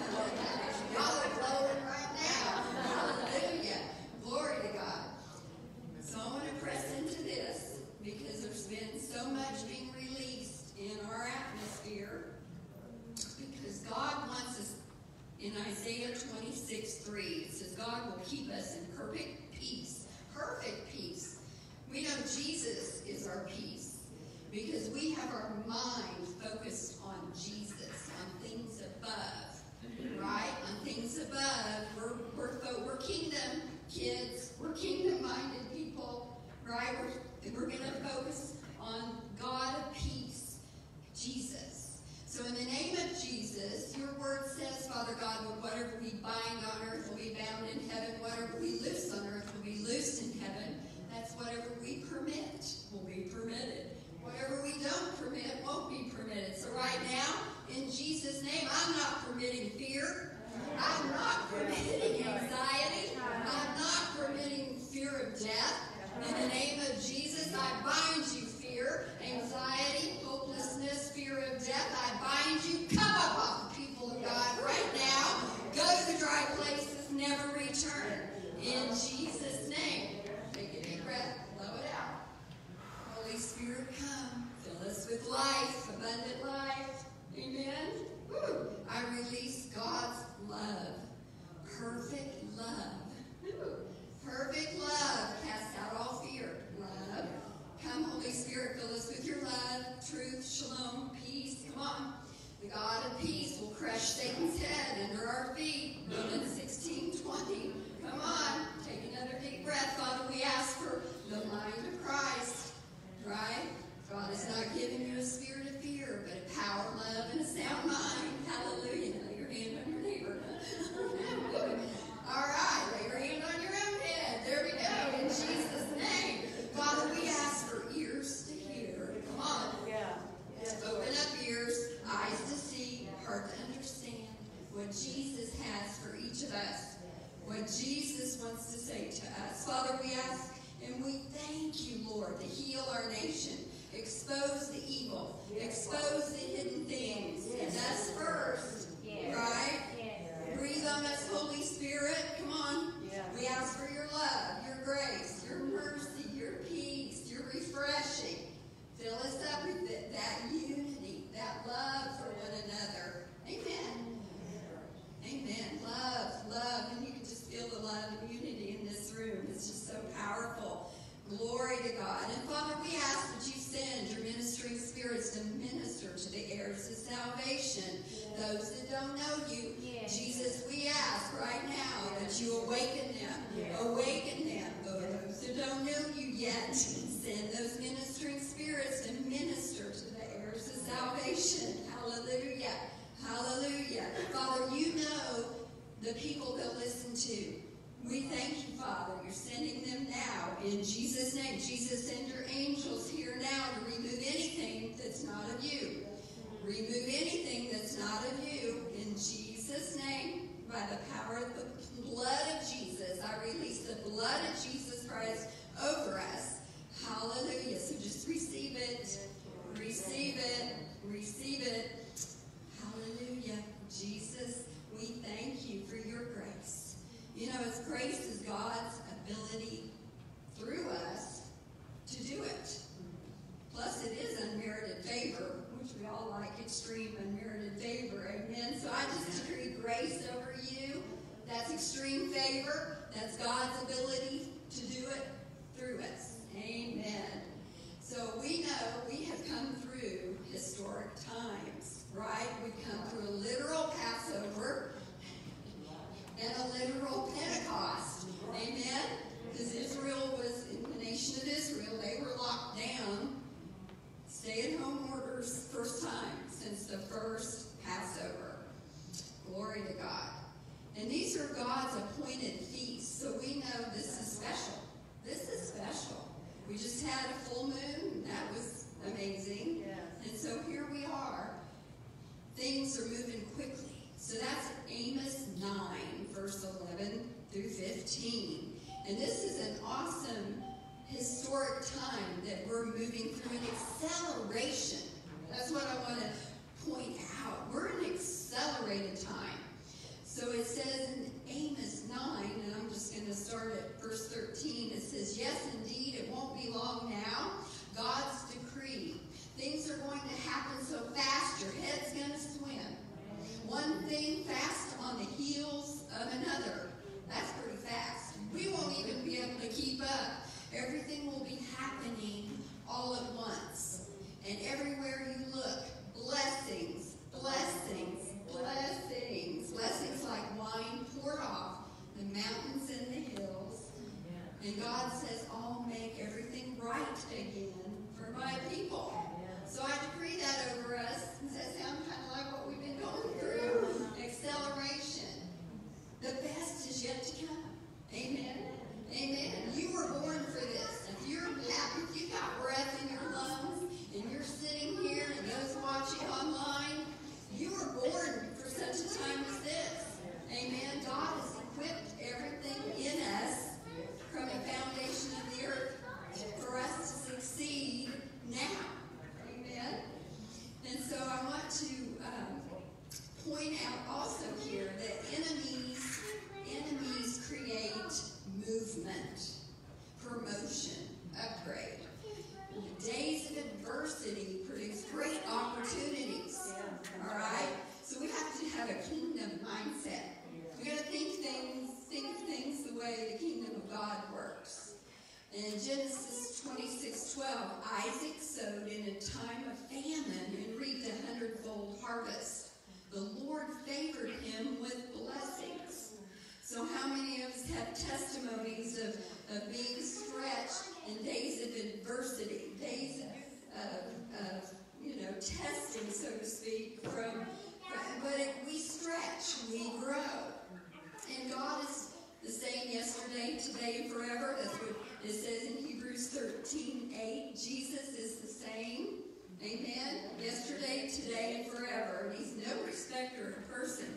Y'all are glowing right now. Hallelujah. Glory to God. So I want to press into this because there's been so much being released in our atmosphere. Because God wants us, in Isaiah twenty-six three, it says, God will keep us in perfect peace. Perfect peace. We know Jesus is our peace because we have our mind focused on Jesus, on things above, right? On things above. We're, we're, we're kingdom kids. We're kingdom-minded people, right? We're, we're going to focus on God of peace, Jesus. So in the name of Jesus, your word says, Father God, whatever we bind on earth will be bound in heaven. Whatever we loose on earth will be loosed in heaven. That's whatever we permit will be permitted. Whatever we don't permit won't be permitted. So right now, in Jesus' name, I'm not permitting fear. I'm not permitting anxiety. I'm not permitting fear of death. In the name of Jesus, I bind you, fear, anxiety, hopelessness, fear of death. I bind you. Come up off the people of God right now. Go to the dry places, never return. In Jesus' name. Take a deep breath, blow it out. Holy Spirit, come. Fill us with life, abundant life. Amen. Woo. I release God's love. Perfect love. Woo. Perfect love casts out all fear. Love. Come, Holy Spirit, fill us with your love, truth, shalom, peace. Come on. The God of peace will crush Satan's head under our feet. Romans sixteen twenty. Come on. Take another deep breath. Father, we ask for the mind of Christ. Right? God has not given you a spirit of fear, but a power, love, and a sound mind. Hallelujah. Lay your hand on your neighbor. All right. Lay your hand on your own head. There we go. In Jesus' name. Father, we ask for ears to hear. Come on. Yeah. Open up ears, eyes to see, heart to understand what Jesus has for each of us. What Jesus wants to say to us. Father, we ask and we thank you, Lord, to heal our nation. Expose the evil. Expose the hidden things. And us first. Right? Breathe on us, Holy Spirit. Come on. We ask for your love, your grace, your mercy, your peace, your refreshing. Fill us up with it, that unity, that love for one another. Amen. Amen. Love, love. And you can just feel the love and unity in this room. It's just so powerful. Glory to God. And Father, we ask that you send your ministering spirits to minister to the heirs of salvation, those that don't know you. Jesus, we ask right now that you awaken them. Awaken them. Those who don't know you yet, send those ministering spirits to minister to the heirs of salvation. Hallelujah. Hallelujah. Father, you know the people they'll listen to. We thank you, Father. You're sending them now in Jesus' name. Jesus, send your angels here now to remove anything that's not of you. Remove anything that's not of you in Jesus' name. By the power of the blood of Jesus, I release the blood of Jesus Christ over us. Hallelujah. So just receive it. Receive it. Receive it. Hallelujah. Jesus, we thank you for your grace. You know, it's grace is God's ability through us to do it. Plus, it is unmerited favor, which we all like, extreme unmerited favor. Amen. So I just decree grace over you. That's extreme favor. That's God's ability to do it through us. Amen. So we know we have come through historic times, right? We've come through a literal Passover and a literal Pentecost. Amen? Because Israel was, in the nation of Israel, they were locked down. Stay-at-home orders, first time since the first Passover. Glory to God. And these are God's appointed feasts, so we know this is special. This is special. We just had a full moon, and that was amazing. And so here we are. Things are moving quickly. So that's Amos nine, verse eleven through fifteen. And this is an awesome historic time that we're moving through, an acceleration. That's what I want to point out. We're in an accelerated time. So it says in Amos nine, and I'm just going to start at verse thirteen. It says, yes, indeed, it won't be long now. God's decree. Things are going to happen so fast, your head's going to swim. One thing fast on the heels of another. That's pretty fast. We won't even be able to keep up. Everything will be happening all at once. And everywhere you look, blessings, blessings, blessings. Blessings like wine poured off the mountains and the hills. And God says, I'll make everything right again for my people. So I decree that over us. Does that sound kind of It says in Hebrews thirteen eight, Jesus is the same. Amen. Yesterday, today, and forever. And he's no respecter of person.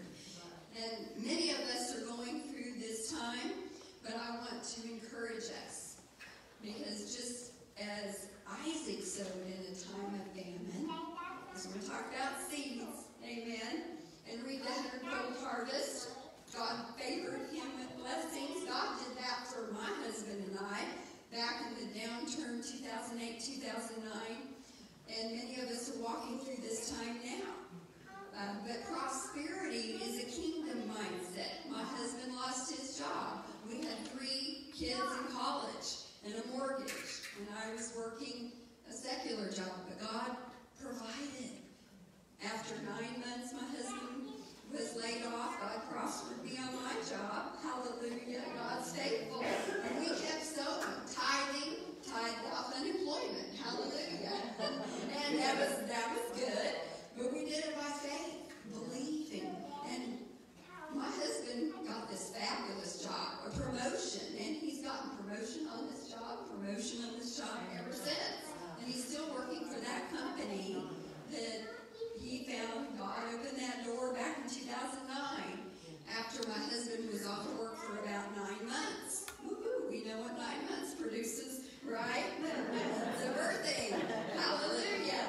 And many of us are going through this time, but I want to encourage us. Because just as Isaac sowed in a time of famine, as we talk about seeds, amen, and reap the hundredfold harvest, God favored him with blessings. God did that for my husband and I back in the downturn two thousand eight, two thousand nine. And many of us are walking through this time now. Uh, but prosperity is a kingdom mindset. My husband lost his job. We had three kids in college and a mortgage. And I was working a secular job, but God provided. After nine months, my husband was laid off. God prospered me on my job. Hallelujah. God's faithful. And we kept sowing, tithing, tithed off unemployment. Hallelujah. And that was that was good. But we did it by faith, believing. And my husband got this fabulous job, a promotion. And he's gotten promotion on this job, promotion on this job ever since. And he's still working for that company that he found. God opened that door back in two thousand nine after my husband was off work for about nine months. Woo-hoo, we know what nine months produces, right? It's a birthday. Hallelujah.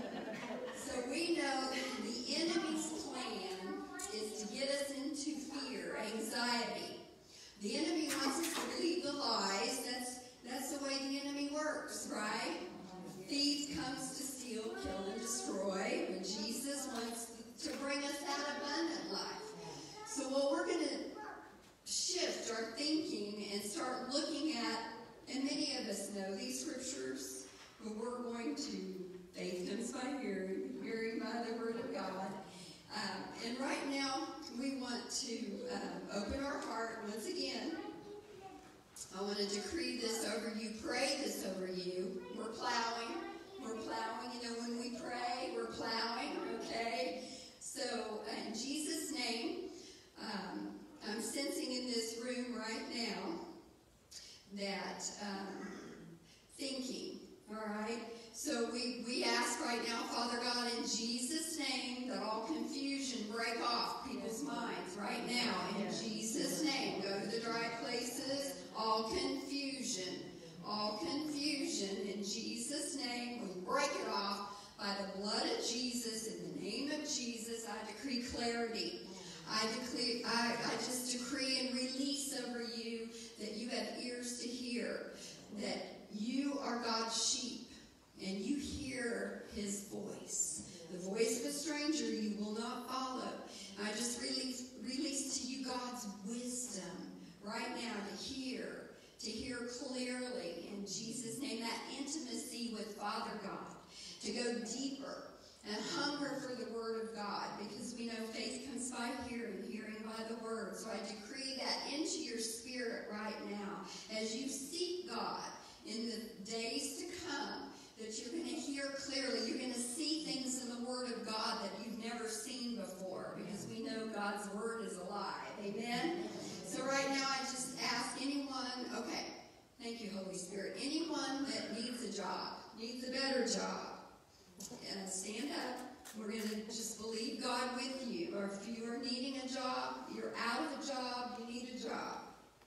So we know the enemy's plan is to get us into fear, anxiety. The enemy wants us to believe the lies. That's, that's the way the enemy works, right? Thief comes to steal, kill, and destroy, but Jesus wants to bring us that abundant life. So what we're going to shift our thinking and start looking at, and many of us know these scriptures, but we're going to, faith comes by hearing, hearing by the word of God. Um, and right now, we want to um, open our heart once again. I want to decree this over you, pray this over you. We're plowing. We're plowing. You know, when we pray, we're plowing, okay? So, in Jesus' name, um, I'm sensing in this room right now that um, thinking, all right? So we, we ask right now, Father God, in Jesus' name, that all confusion break off people's minds right now. In Jesus' name, go to the dry places, all confusion, all confusion. In Jesus' name, we break it off by the blood of Jesus. In the name of Jesus, I decree clarity. I decree, I, I just decree and release over you that you have ears to hear, that you are God's sheep. And you hear his voice. The voice of a stranger you will not follow. I just release, release to you God's wisdom right now to hear, to hear clearly in Jesus' name, that intimacy with Father God, to go deeper and hunger for the word of God, because we know faith comes by hearing, hearing by the word. So I decree that into your spirit right now as you seek God in the days to come, that you're going to hear clearly. You're going to see things in the Word of God that you've never seen before, because we know God's Word is alive. Amen? So right now I just ask anyone, okay, thank you, Holy Spirit, anyone that needs a job, needs a better job, uh, stand up. We're going to just believe God with you. Or if you are needing a job, you're out of a job, you need a job.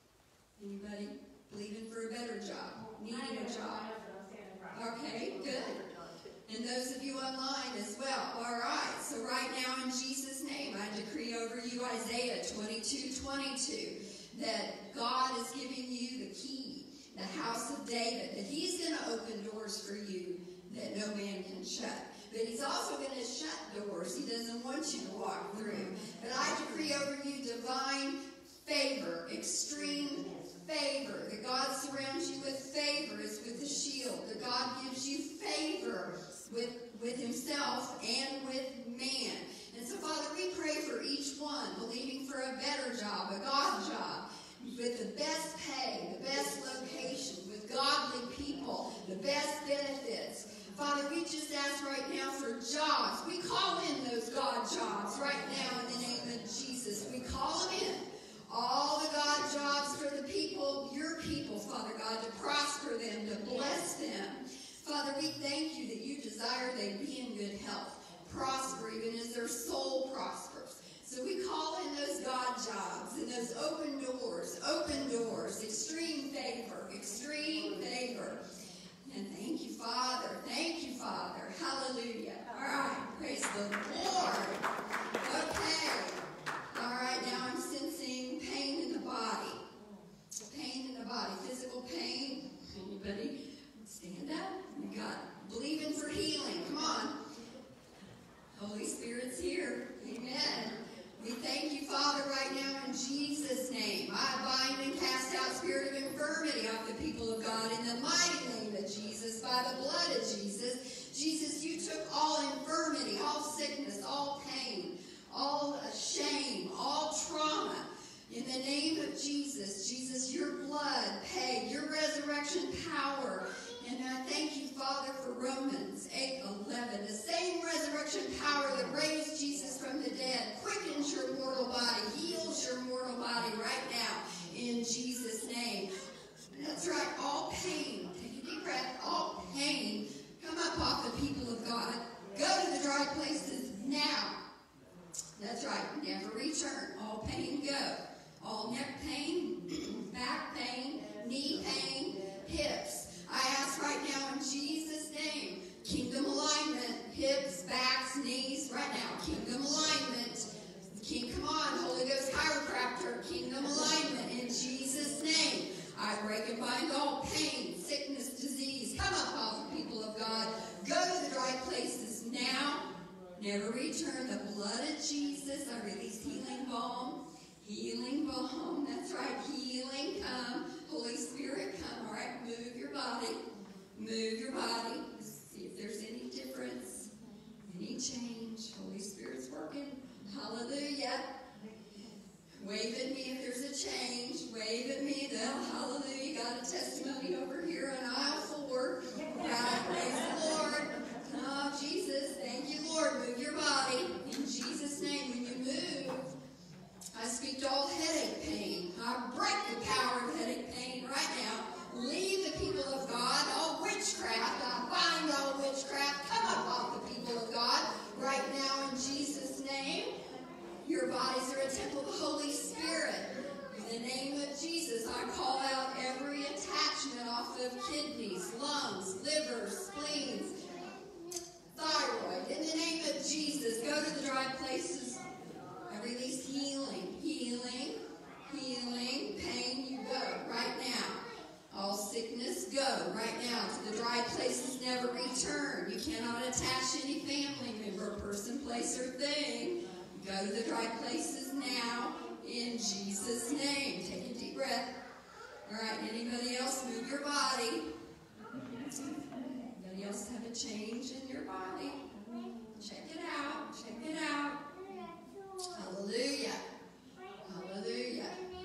Anybody believing for a better job? Needing a job? Okay, good. And those of you online as well. All right, so right now in Jesus' name, I decree over you Isaiah twenty-two twenty-two, that God is giving you the key, the house of David, that he's going to open doors for you that no man can shut. But he's also going to shut doors he doesn't want you to walk through. But I decree over you divine favor, extreme favor, that God surrounds you with favor as with a shield, that God gives you favor with, with himself and with man. And so, Father, we pray for each one, believing for a better job, a God job, with the best pay, the best location, with godly people, the best benefits. Father, we just ask right now for jobs. We call in those God jobs right now in the name of Jesus. We call them in. All the God jobs for the people, your people, Father God, to prosper Father, we thank you that you desire they be in good health, prosper even as their soul prospers. So we call in those God jobs and those open doors, open doors, extreme favor, extreme favor. And thank you, Father. Thank you, Father. Hallelujah. All right. Praise the Lord. Okay. All right. Now I'm sensing pain in the body. Pain in the body. Physical pain. Anybody? Stand up. We got believing for healing. Come on. Holy Spirit's here. Amen. We thank you, Father, right now in Jesus' name. I bind and cast out spirit of infirmity off the people of God in the mighty name of Jesus, by the blood of Jesus. Jesus, you took all infirmity, all sickness, all pain, all shame, all trauma. In the name of Jesus, Jesus, your blood paid, your resurrection power. And I thank you, Father, for Romans eight eleven. The same resurrection power that raised Jesus from the dead quickens your mortal body, heals your mortal body right now in Jesus' name. That's right, all pain. Take a deep breath. All pain. Come up off the people of God. Go to the dry places now. That's right, never return. All pain go. All neck pain, back pain, knee pain, hips. I ask right now in Jesus' name, kingdom alignment, hips, backs, knees, right now, kingdom alignment. King, come on, Holy Ghost chiropractor, kingdom alignment in Jesus' name. I break and bind all pain, sickness, disease. Come up, all the people of God. Go to the dry places now. Never return. The blood of Jesus. I release healing balm. Healing balm. That's right. Healing come. Holy Spirit come. All right. Move your body. Move your body. See if there's any difference. Any change. Holy Spirit's working. Hallelujah. Wave at me if there's a change. Wave at me. Well, hallelujah. Got a testimony over here on aisle four. God, praise the Lord. Oh, Jesus. Thank you, Lord. Move your body. In Jesus' name, when you move, I speak to all headache pain. I break the power of headache pain right now. Leave the people of God. All witchcraft. I bind all witchcraft. Come up off the people of God right now in Jesus' name. Your bodies are a temple of the Holy Spirit. In the name of Jesus, I call out every attachment off of kidneys, lungs, liver, spleens, thyroid. In the name of Jesus, go to the dry places. I release healing, healing, healing, pain, you go right now. All sickness, go right now. To the dry places, never return. You cannot attach any family member, person, place, or thing. Go to the dry places now in Jesus' name. Take a deep breath. All right, anybody else move your body? Anybody else have a change in your body? Check it out. Check it out. Hallelujah. Hallelujah.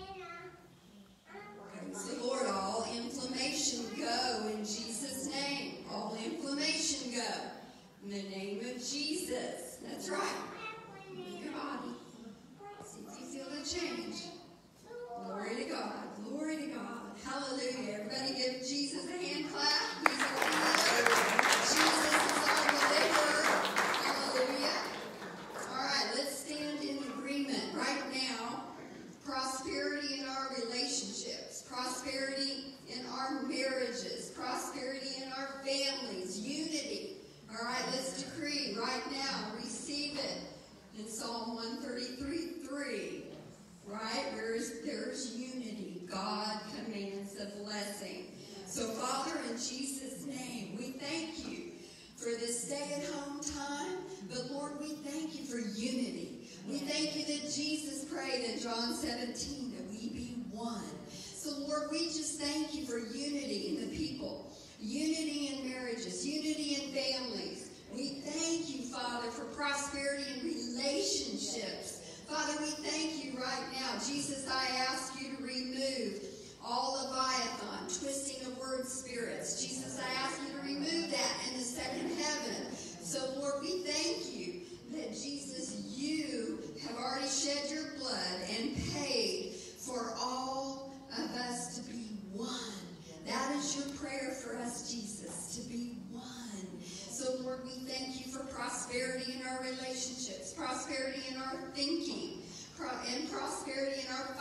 Praise the Lord. All inflammation go in Jesus' name. All inflammation go in the name of Jesus. That's right. Move your body. See if you feel the change. Glory to God. Glory to God. Hallelujah. Everybody give Jesus a hand clap. He's our healer. Jesus is our deliverer. Hallelujah. All right, let's stand in agreement right now. Prosperity in our relationships. Prosperity in our marriages. Prosperity in our families. Unity. All right, let's decree right now. Receive it. In Psalm one thirty-three three, right? There's, there's unity. God commands a blessing. So, Father, in Jesus' name, we thank you for this stay-at-home time. But, Lord, we thank you for unity. We thank you that Jesus prayed in John seventeen that we be one. So, Lord, we just thank you for unity in the people, unity in marriages, unity in families. We thank you, Father, for prosperity in relationships. Father, we thank you right now. Jesus, I ask you to remove all Leviathan, twisting of word spirits. Jesus, I ask you to remove that in the second heaven. So, Lord, we thank you that, Jesus, you have already shed your blood and paid for all of us to be one. That is your prayer for us, Jesus, to be one.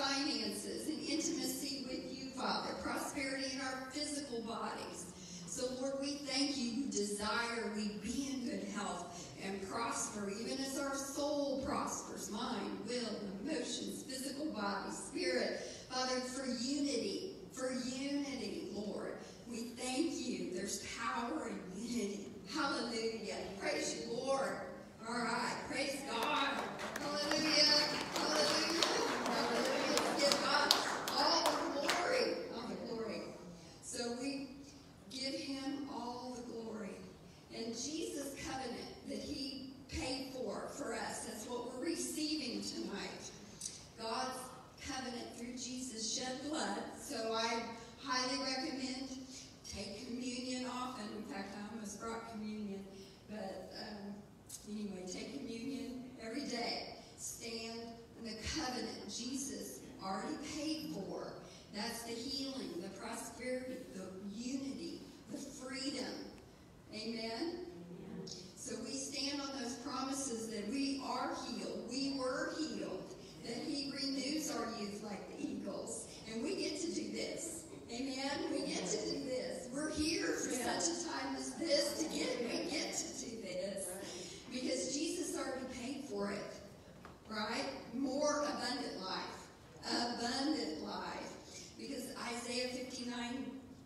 finances and intimacy with you, Father, prosperity in our physical bodies. So, Lord, we thank you. You desire we be in good health and prosper, even as our soul prospers, mind, will, emotions, physical body, spirit. Father, for unity, for unity, Lord. We thank you. There's power in unity. Hallelujah. Praise you, Lord. All right. Praise God. Hallelujah. Hallelujah. Hallelujah. Let's give God all the glory. All the glory. So we give him all the glory. And Jesus' covenant that he paid for, for us, that's what we're receiving tonight. God's covenant through Jesus shed blood. So I highly recommend take communion often. In fact, I almost brought communion. But um, anyway, take communion every day. Stand in the covenant Jesus already paid for. That's the healing, the prosperity, the unity, the freedom. Amen? So we stand on those promises that we are healed. We were healed. That he renews our youth like the eagles. And we get to do this. Amen? We get to do this. We're here for such a time as this to get, we get to do this. Because Jesus already paid for it. Right? More abundant life. Abundant life. Because Isaiah fifty-nine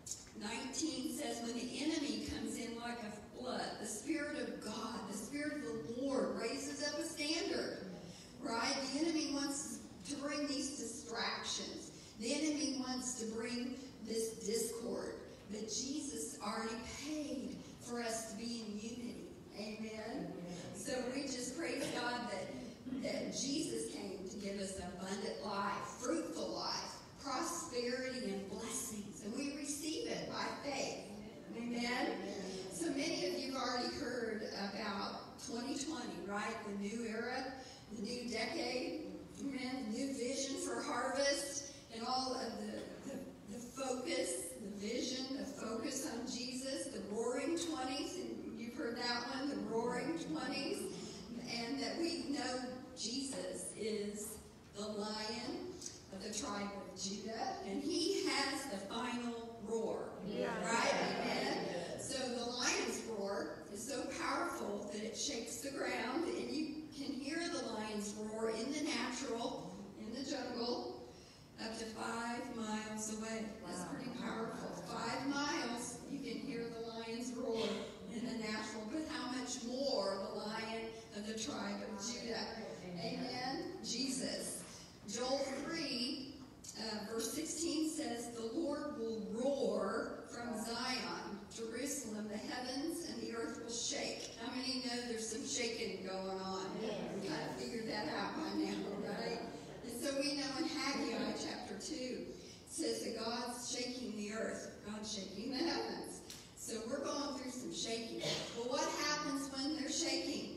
nineteen says, when the enemy comes in like a flood, the Spirit of God, the Spirit of the Lord raises up a standard. Right? The enemy wants to bring these distractions. The enemy wants to bring this discord. But Jesus already paid for us to be in unity. Amen? So we just praise God that, that Jesus came to give us abundant life, fruitful life, prosperity and blessings. And we receive it by faith. Amen? So many of you have already heard about twenty twenty, right? The new era, the new decade, amen? The new vision for harvest, and all of the, the, the focus, the vision, the focus on Jesus, the roaring twenties, and you've heard that one, the roaring twenties, and that we know Jesus is the Lion of the tribe of Judah, and he has the final roar, yeah. Right? Amen? So the lion's roar is so powerful that it shakes the ground, and you can hear the lion's roar in the natural, in the jungle, up to five miles away. That's pretty powerful. Five miles, you can hear the lion's roar in the natural, but how much more the Lion of the tribe of Judah. Amen? Jesus. Joel three, uh, verse sixteen says, the Lord will roar from Zion, Jerusalem, the heavens and the earth will shake. How many know there's some shaking going on? We kind of figured that out by now, right? And so we know in Haggai chapter two, it says that God's shaking the earth, God's shaking the heavens. So we're going through some shaking. Well, what happens when they're shaking?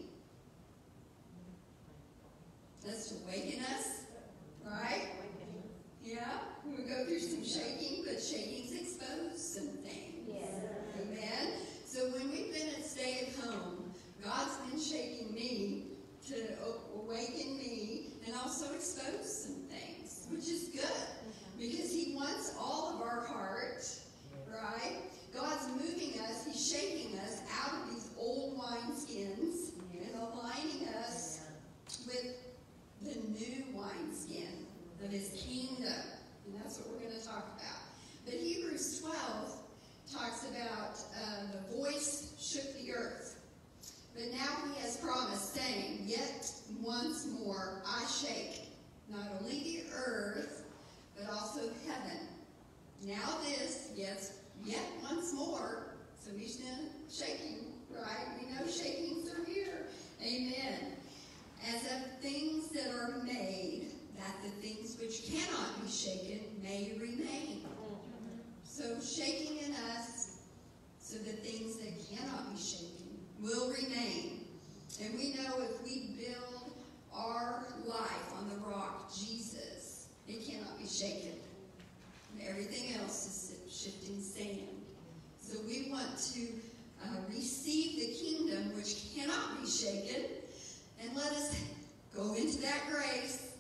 That's to awaken us, right? Yeah, we go through some shaking, but shaking's exposed some things. Yeah. Amen? So when we've been at stay at home, God's been shaking me to awaken me and also expose some things, which is good because he wants all of our heart, right? God's moving us, he's shaking us out of these old wineskins and aligning us with the new wineskin of his kingdom. And that's what we're going to talk about. But Hebrews twelve talks about uh, the voice shook the earth. But now he has promised, saying, yet once more I shake, not only the earth, but also heaven. Now this, yes, yet once more. So he's been shaking, right? We know shakings are here. Amen. As of things that are made, that the things which cannot be shaken may remain. So shaking in us, so the things that cannot be shaken will remain. And we know if we build our life on the rock, Jesus, it cannot be shaken. Everything else is shifting sand. So we want to uh, receive the kingdom which cannot be shaken, and let us go into that grace,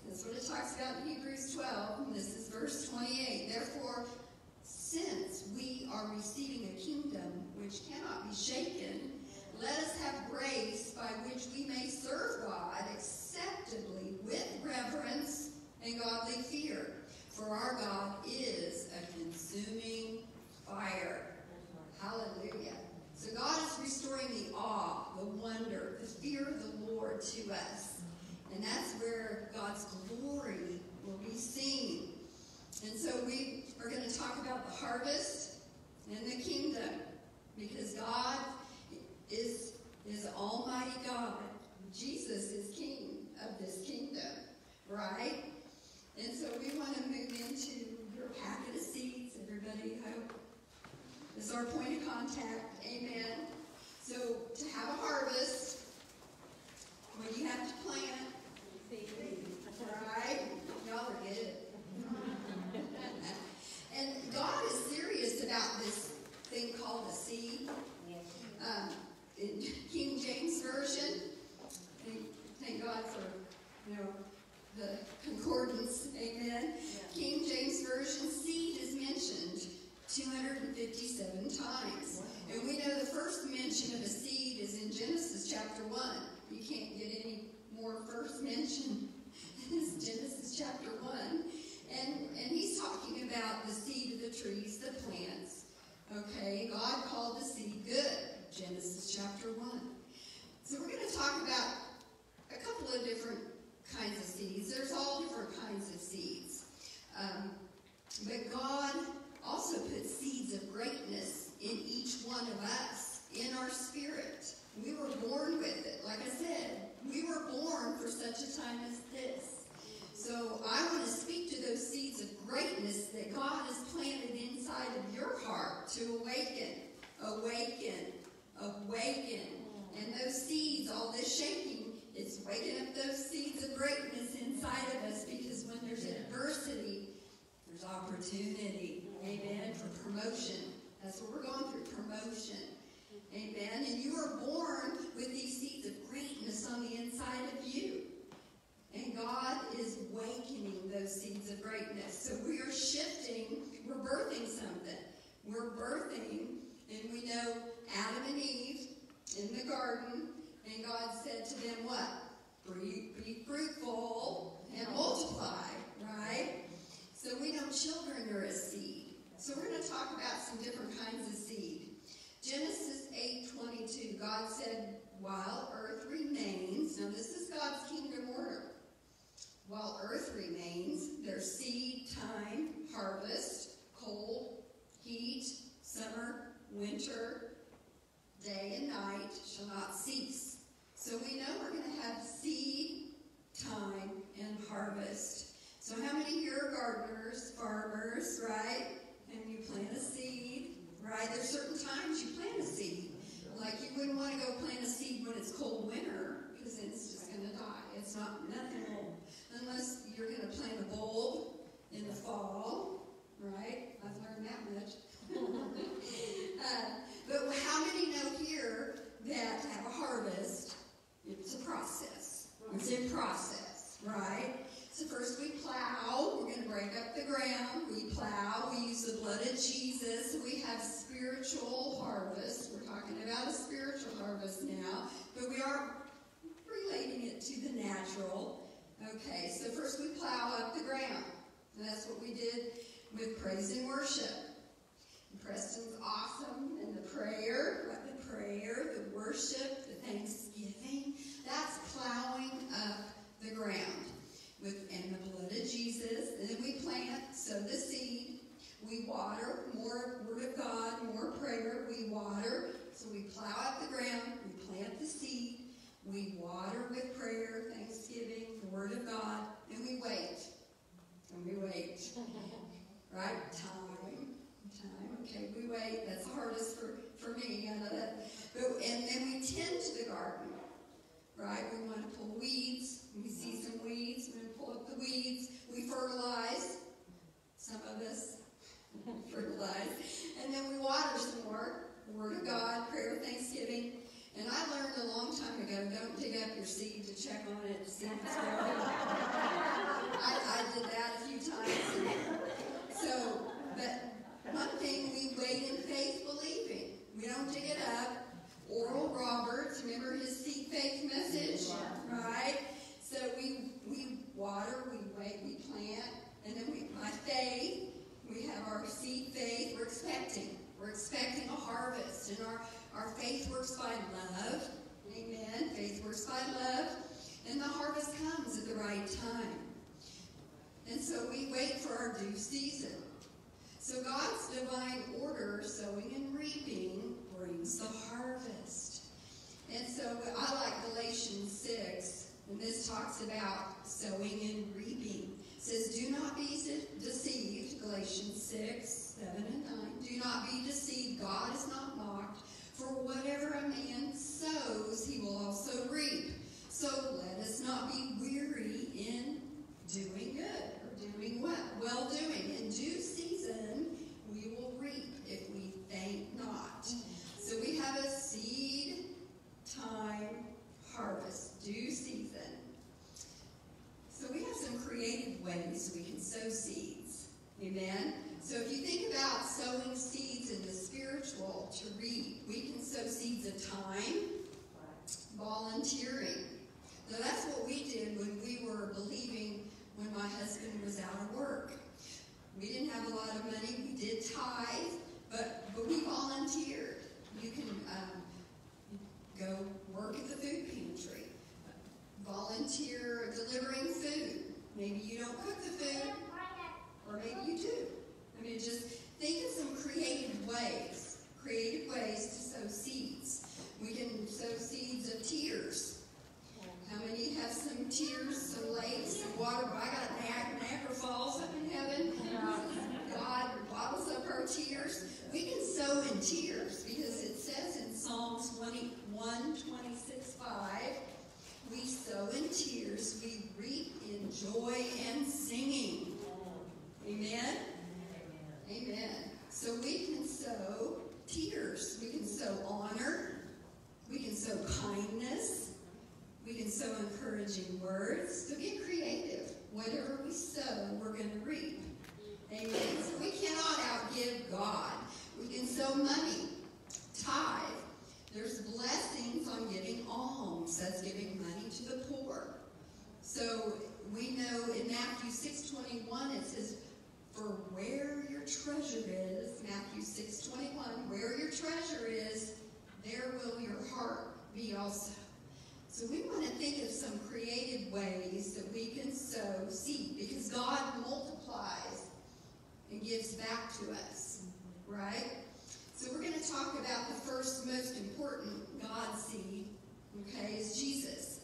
That's what it talks about in Hebrews twelve, and this is verse twenty-eight. Therefore, since we are receiving a kingdom which cannot be shaken, let us have grace by which we may serve God acceptably with reverence and godly fear. For our God is a consuming fire. Hallelujah. So God is restoring the awe, the wonder, the fear of the Lord to us. And that's where God's glory will be seen. And so we are going to talk about the harvest and the kingdom, because God is, is Almighty God. Jesus is King of this kingdom, right? And so we want to move into your packet of seeds. Everybody, I hope this is our point of contact. Amen. So to have a harvest, well, you have to plant. Right? Y'all are good. And God is serious about this thing called a seed. Um, in King James Version, and thank God for, you know, the concordance, amen. Yeah. King James Version, seed is mentioned two hundred fifty-seven times. Wow. And we know the first mention of a seed is in Genesis chapter one. You can't get any more first mention. It's Genesis chapter one. And, and he's talking about the seed of the trees, the plants. Okay, God called the seed good. Genesis chapter one. So we're going to talk about a couple of different kinds of seeds. There's all different kinds of seeds. Um, but God also put seeds of greatness in each one of us, in our spirit. We were born with it. Like I said, we were born for such a time as this. So I want to speak to those seeds of greatness that God has planted inside of your heart to awaken, awaken, awaken. And those seeds, all this shaking, it's waking up those seeds of greatness inside of us, because when there's adversity, there's opportunity. Amen. For promotion. That's what we're going through, promotion. Amen. And you are born with these seeds of greatness on the inside of you. And God is awakening those seeds of greatness. So we are shifting. We're birthing something. We're birthing. And we know Adam and Eve in the garden. And God said to them what? Be, be fruitful and multiply. Right? So we know children are a seed. So we're going to talk about some different kinds of seed. Genesis eight twenty-two. God said, while earth remains. Now this is God's kingdom order. While earth remains, there's seed, time, harvest, cold, heat, summer, winter, day and night shall not cease. So we know we're going to have seed, time, and harvest. So how many here are gardeners, farmers, right? And you plant a seed, right? There's certain times you plant a seed. Like you wouldn't want to go plant a seed when it's cold winter, because then it's just going to die. It's not, nothing will. Unless you're going to plant a bulb in the fall, right? I've learned that much. uh, but how many know here that to have a harvest, it's a process. It's in process, right? So first we plow. We're going to break up the ground. We plow. We use the blood of Jesus. We have spiritual harvest. We're talking about a spiritual harvest now, but we are relating it to the natural. Okay, so first we plow up the ground. And that's what we did with praise and worship. And Preston's awesome. And the prayer, the prayer, the worship, the thanksgiving, that's plowing up the ground. With and the blood of Jesus. And then we plant, sow the seed. We water, more word of God, more prayer. We water. So we plow up the ground. We plant the seed. We water with prayer, thanksgiving, the word of God, and we wait. And we wait. Right? Time. Time. Okay, we wait. That's the hardest for, for me. I know that. But, and then we tend to the garden. Right? We want to pull weeds. We see some weeds. We want to pull up the weeds. We fertilize. Some of us fertilize. And then we water some more. The word of God, prayer, thanksgiving. And I learned a long time ago, don't dig up your seed to check on it to see if it's growing. our seed faith, we're expecting. We're expecting a harvest. And our, our faith works by love. Amen. Faith works by love. And the harvest comes at the right time. And so we wait for our due season. So God's divine order, sowing and reaping, brings the harvest. And so I like Galatians six, and this talks about sowing and reaping. It says, do not be deceived, Galatians six, seven and nine. Do not be deceived, God is not mocked. For whatever a man sows, he will also reap. So let us not be weary in doing good, or doing well, well doing. In due season, we will reap if we faint not. So we have a seed time harvest, due season. So we have some creative ways we can sow seeds. Amen? So if you think about sowing seeds in the spiritual to reap, we can sow seeds of time, volunteering. Now that's what we did when we were believing when my husband was out of work. We didn't have a lot of money. We did tithe, but, but we volunteered. You can um, go work at the food pantry, volunteer delivering food. Maybe you don't cook the food, or maybe you do. I mean, just think of some creative ways, creative ways to sow seeds. We can sow seeds of tears. How many have some tears, some lakes, some water? I got Niagara Falls up in heaven. God bottles up our tears. We can sow in tears because it says in Psalms one twenty-six five, we sow in tears, we reap in joy and singing. Amen? Amen. So we can sow tears. We can sow honor. We can sow kindness. We can sow encouraging words. So get creative. Whatever we sow, we're going to reap. Amen. So we cannot outgive God. We can sow money, tithe. There's blessings on giving alms. That's giving money to the poor. So we know in Matthew six twenty-one it says, for where your treasure is, Matthew six twenty-one, where your treasure is, there will your heart be also. So we want to think of some creative ways that we can sow seed, because God multiplies and gives back to us, right? So we're going to talk about the first most important God seed, okay, is Jesus.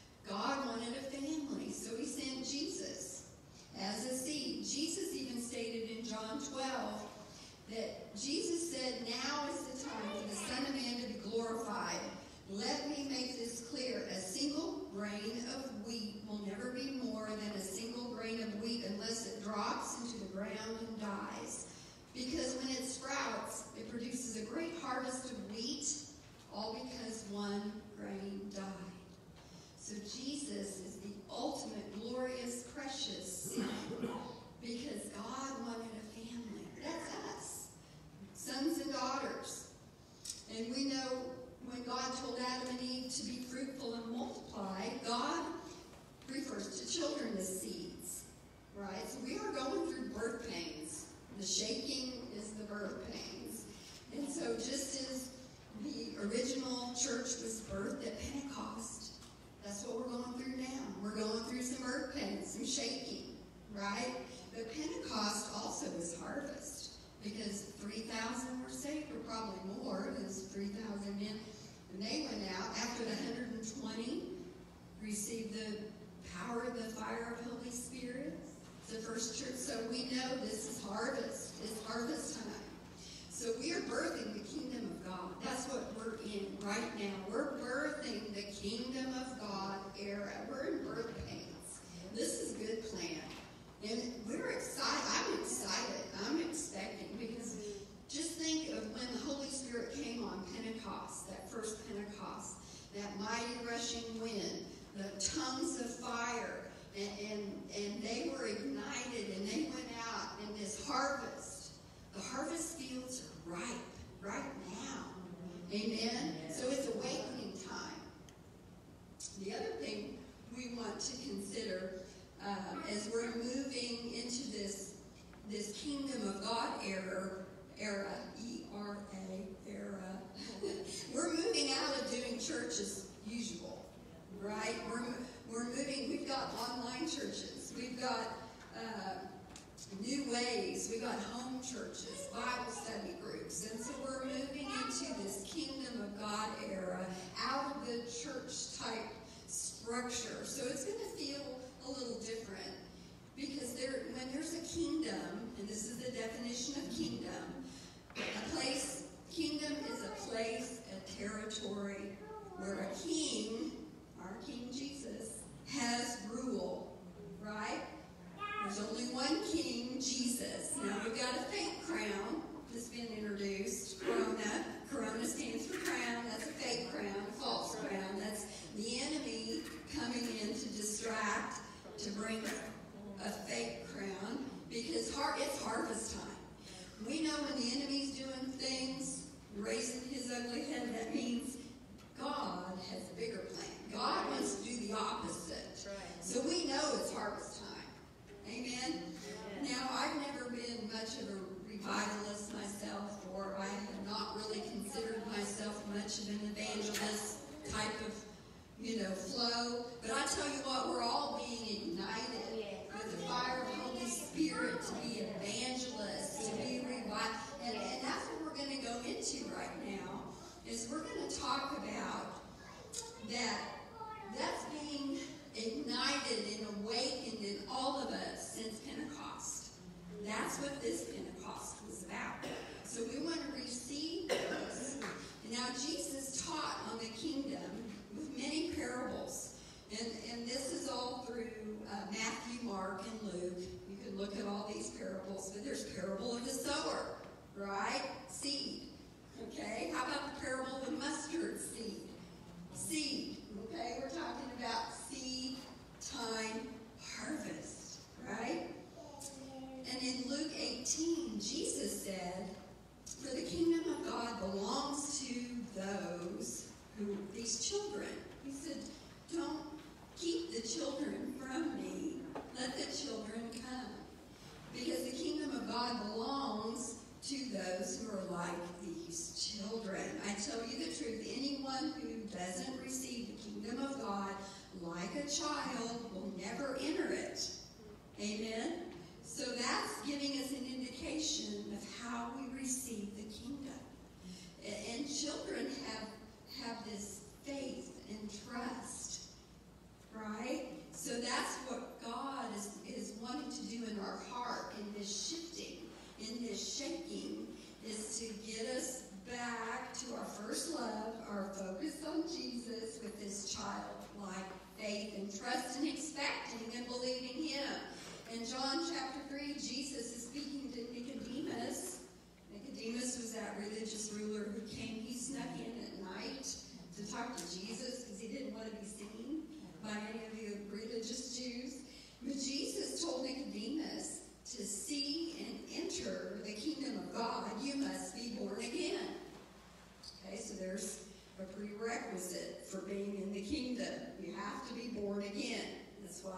God wanted a family, so he sent Jesus as a seed. Jesus even stated in John twelve that Jesus said, now is the time for the Son of Man to be glorified. Let me make this clear. A single grain of wheat will never be more than a single grain of wheat unless it drops into the ground and dies. Because when it sprouts, it produces a great harvest of wheat, all because one grain died. So Jesus is the ultimate, glorious, precious seed, because God wanted a family. That's us, sons and daughters. And we know when God told Adam and Eve to be fruitful and multiply, God refers to children as seeds, right? So we are going through birth pains. The shaking is the birth pains. And so just as the original church was birthed at Pentecost, that's what we're going through now. We're going through some birth pains, some shaking, right? But Pentecost also was harvest, because three thousand were saved, or probably more. There's three thousand men. And they went out after the one hundred twenty received the power of the fire of Holy Spirit, the first church. So we know this is harvest. It's harvest time. So we are birthing the kingdom of God. That's what we're in right now. We're birthing the kingdom of God era. We're in birth pains. This is a good plan. And we're excited. I'm excited. I'm expecting, because just think of when the Holy Spirit came on Pentecost, that first Pentecost, that mighty rushing wind, the tongues of fire, and, and, and they were ignited, and they went out in this harvest. The harvest fields are ripe right now. Amen? So it's awakening time. The other thing we want to consider uh, as we're moving into this this kingdom of God era, era, E R A, era. We're moving out of doing church as usual, right? We're, we're moving, we've got online churches, we've got uh, new ways, we've got home churches, Bible study groups, and so we're moving into this kingdom of God era out of the church type structure. So it's going to feel a little different because there, when there's a kingdom, and this is the definition of kingdom, a place, kingdom is a place, a territory where a king, our King Jesus, has rule, right? There's only one king, Jesus. Now we've got a fake crown that's been introduced, Corona. Corona stands for crown. That's a fake crown, a false crown. That's the enemy coming in to distract, to bring a fake crown, because har- it's harvest time. We know when the enemy's doing things, raising his ugly head, that means God has a bigger plan. God wants to do the opposite. So we know it's harvest time. Amen? Now, I've never been much of a revivalist myself, or I have not really considered myself much of an evangelist type of, you know, flow. But I tell you what, we're all being ignited with the fire of the Holy Spirit to be evangelists, to be revived. And, and that's what we're going to go into right now, is we're going to talk about that that's being ignited and awakened in all of us since Pentecost. That's what this Pentecost was about. So we want to receive this. And now Jesus taught on the kingdom with many parables. And, and this is all through uh, Matthew, Mark, and Luke. You can look at all these parables, but there's parable of the sower, right? Seed. Okay? How about the parable of the mustard seed? Seed. Okay? We're talking about seed time harvest, right? And in Luke eighteen, Jesus said, for the kingdom of God belongs to those who, these children. He said, don't keep the children from me. Let the children come. Because the kingdom of God belongs to those who are like these children. I tell you the truth, anyone who doesn't receive the kingdom of God like a child will never enter it. Amen? So that's giving us an indication of how we receive the kingdom. And children have, have this faith and trust, right? So that's what God is, is wanting to do in our heart, in this shifting, in this shaking, is to get us back to our first love, our focus on Jesus with this childlike faith and trust and expecting and believing him. In John chapter three, Jesus is speaking to Nicodemus. Nicodemus was that religious ruler who came, he snuck in at night to talk to Jesus because he didn't want to be seen by any of the religious Jews. But Jesus told Nicodemus, to see and enter the kingdom of God, you must be born again. Okay, so there's a prerequisite for being in the kingdom. You have to be born again. That's why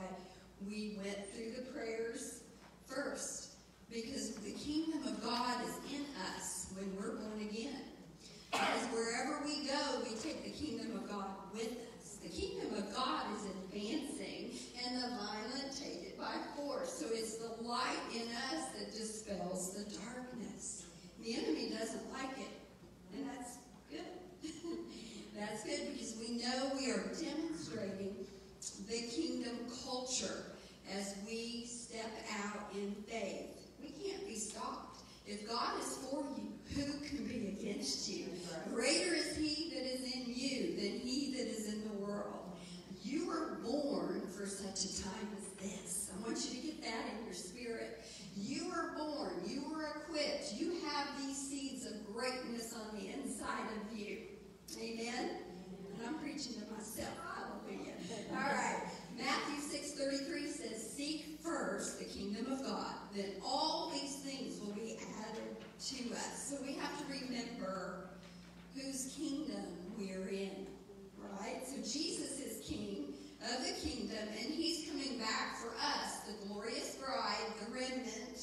we went through the prayers first, because the kingdom of God is in us when we're born again. Because wherever we go, we take the kingdom of God with us. The kingdom of God is advancing, and the violent take it by force. So it's the light in us that dispels the darkness. The enemy doesn't like it, and that's good. That's good because we know we are demonstrating the kingdom culture as we step out in faith. We can't be stopped. If God is for you, who can be against you? Greater is he that is in you than he that is in the world. You were born for such a time as this. I want you to get that in your spirit. You were born. You were equipped. You have these seeds of greatness on the inside of you. Amen? And I'm preaching to myself. Hallelujah. All right. Matthew six thirty-three says, seek first the kingdom of God, then all these things will be added to us. So we have to remember whose kingdom we're in, right? So Jesus is king of the kingdom, and he's coming back for us, the glorious bride, the remnant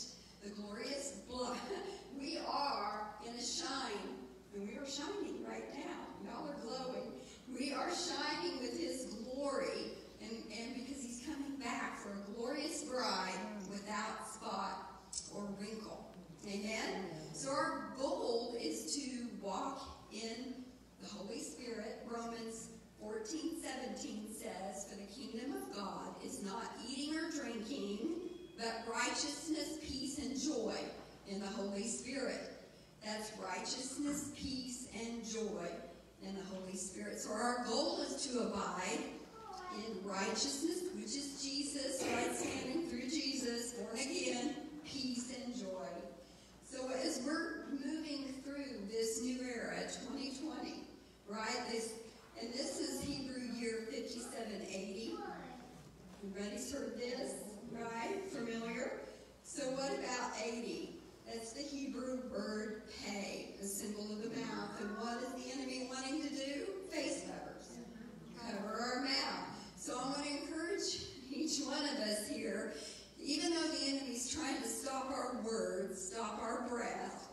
the glorious blood. We are in a shine, and we are shining right now. Y'all are glowing. We are shining with his glory, and, and because he's coming back for a glorious bride without spot or wrinkle. Amen? So our goal is to walk in the Holy Spirit. Romans fourteen seventeen says, for the kingdom of God is not eating or drinking, but righteousness, peace, and joy in the Holy Spirit. That's righteousness, peace, and joy in the Holy Spirit. So our goal is to abide in righteousness, which is Jesus, right standing through Jesus, born again, peace, and joy. So as we're moving through this new era, twenty twenty, right, this, and this is Hebrew year fifty-seven eighty. Everybody's heard this, right? Familiar? So what about eighty? That's the Hebrew word pay, the symbol of the mouth. And what is the enemy wanting to do? Face covers. Cover our mouth. So I want to encourage each one of us here, even though the enemy's trying to stop our words, stop our breath,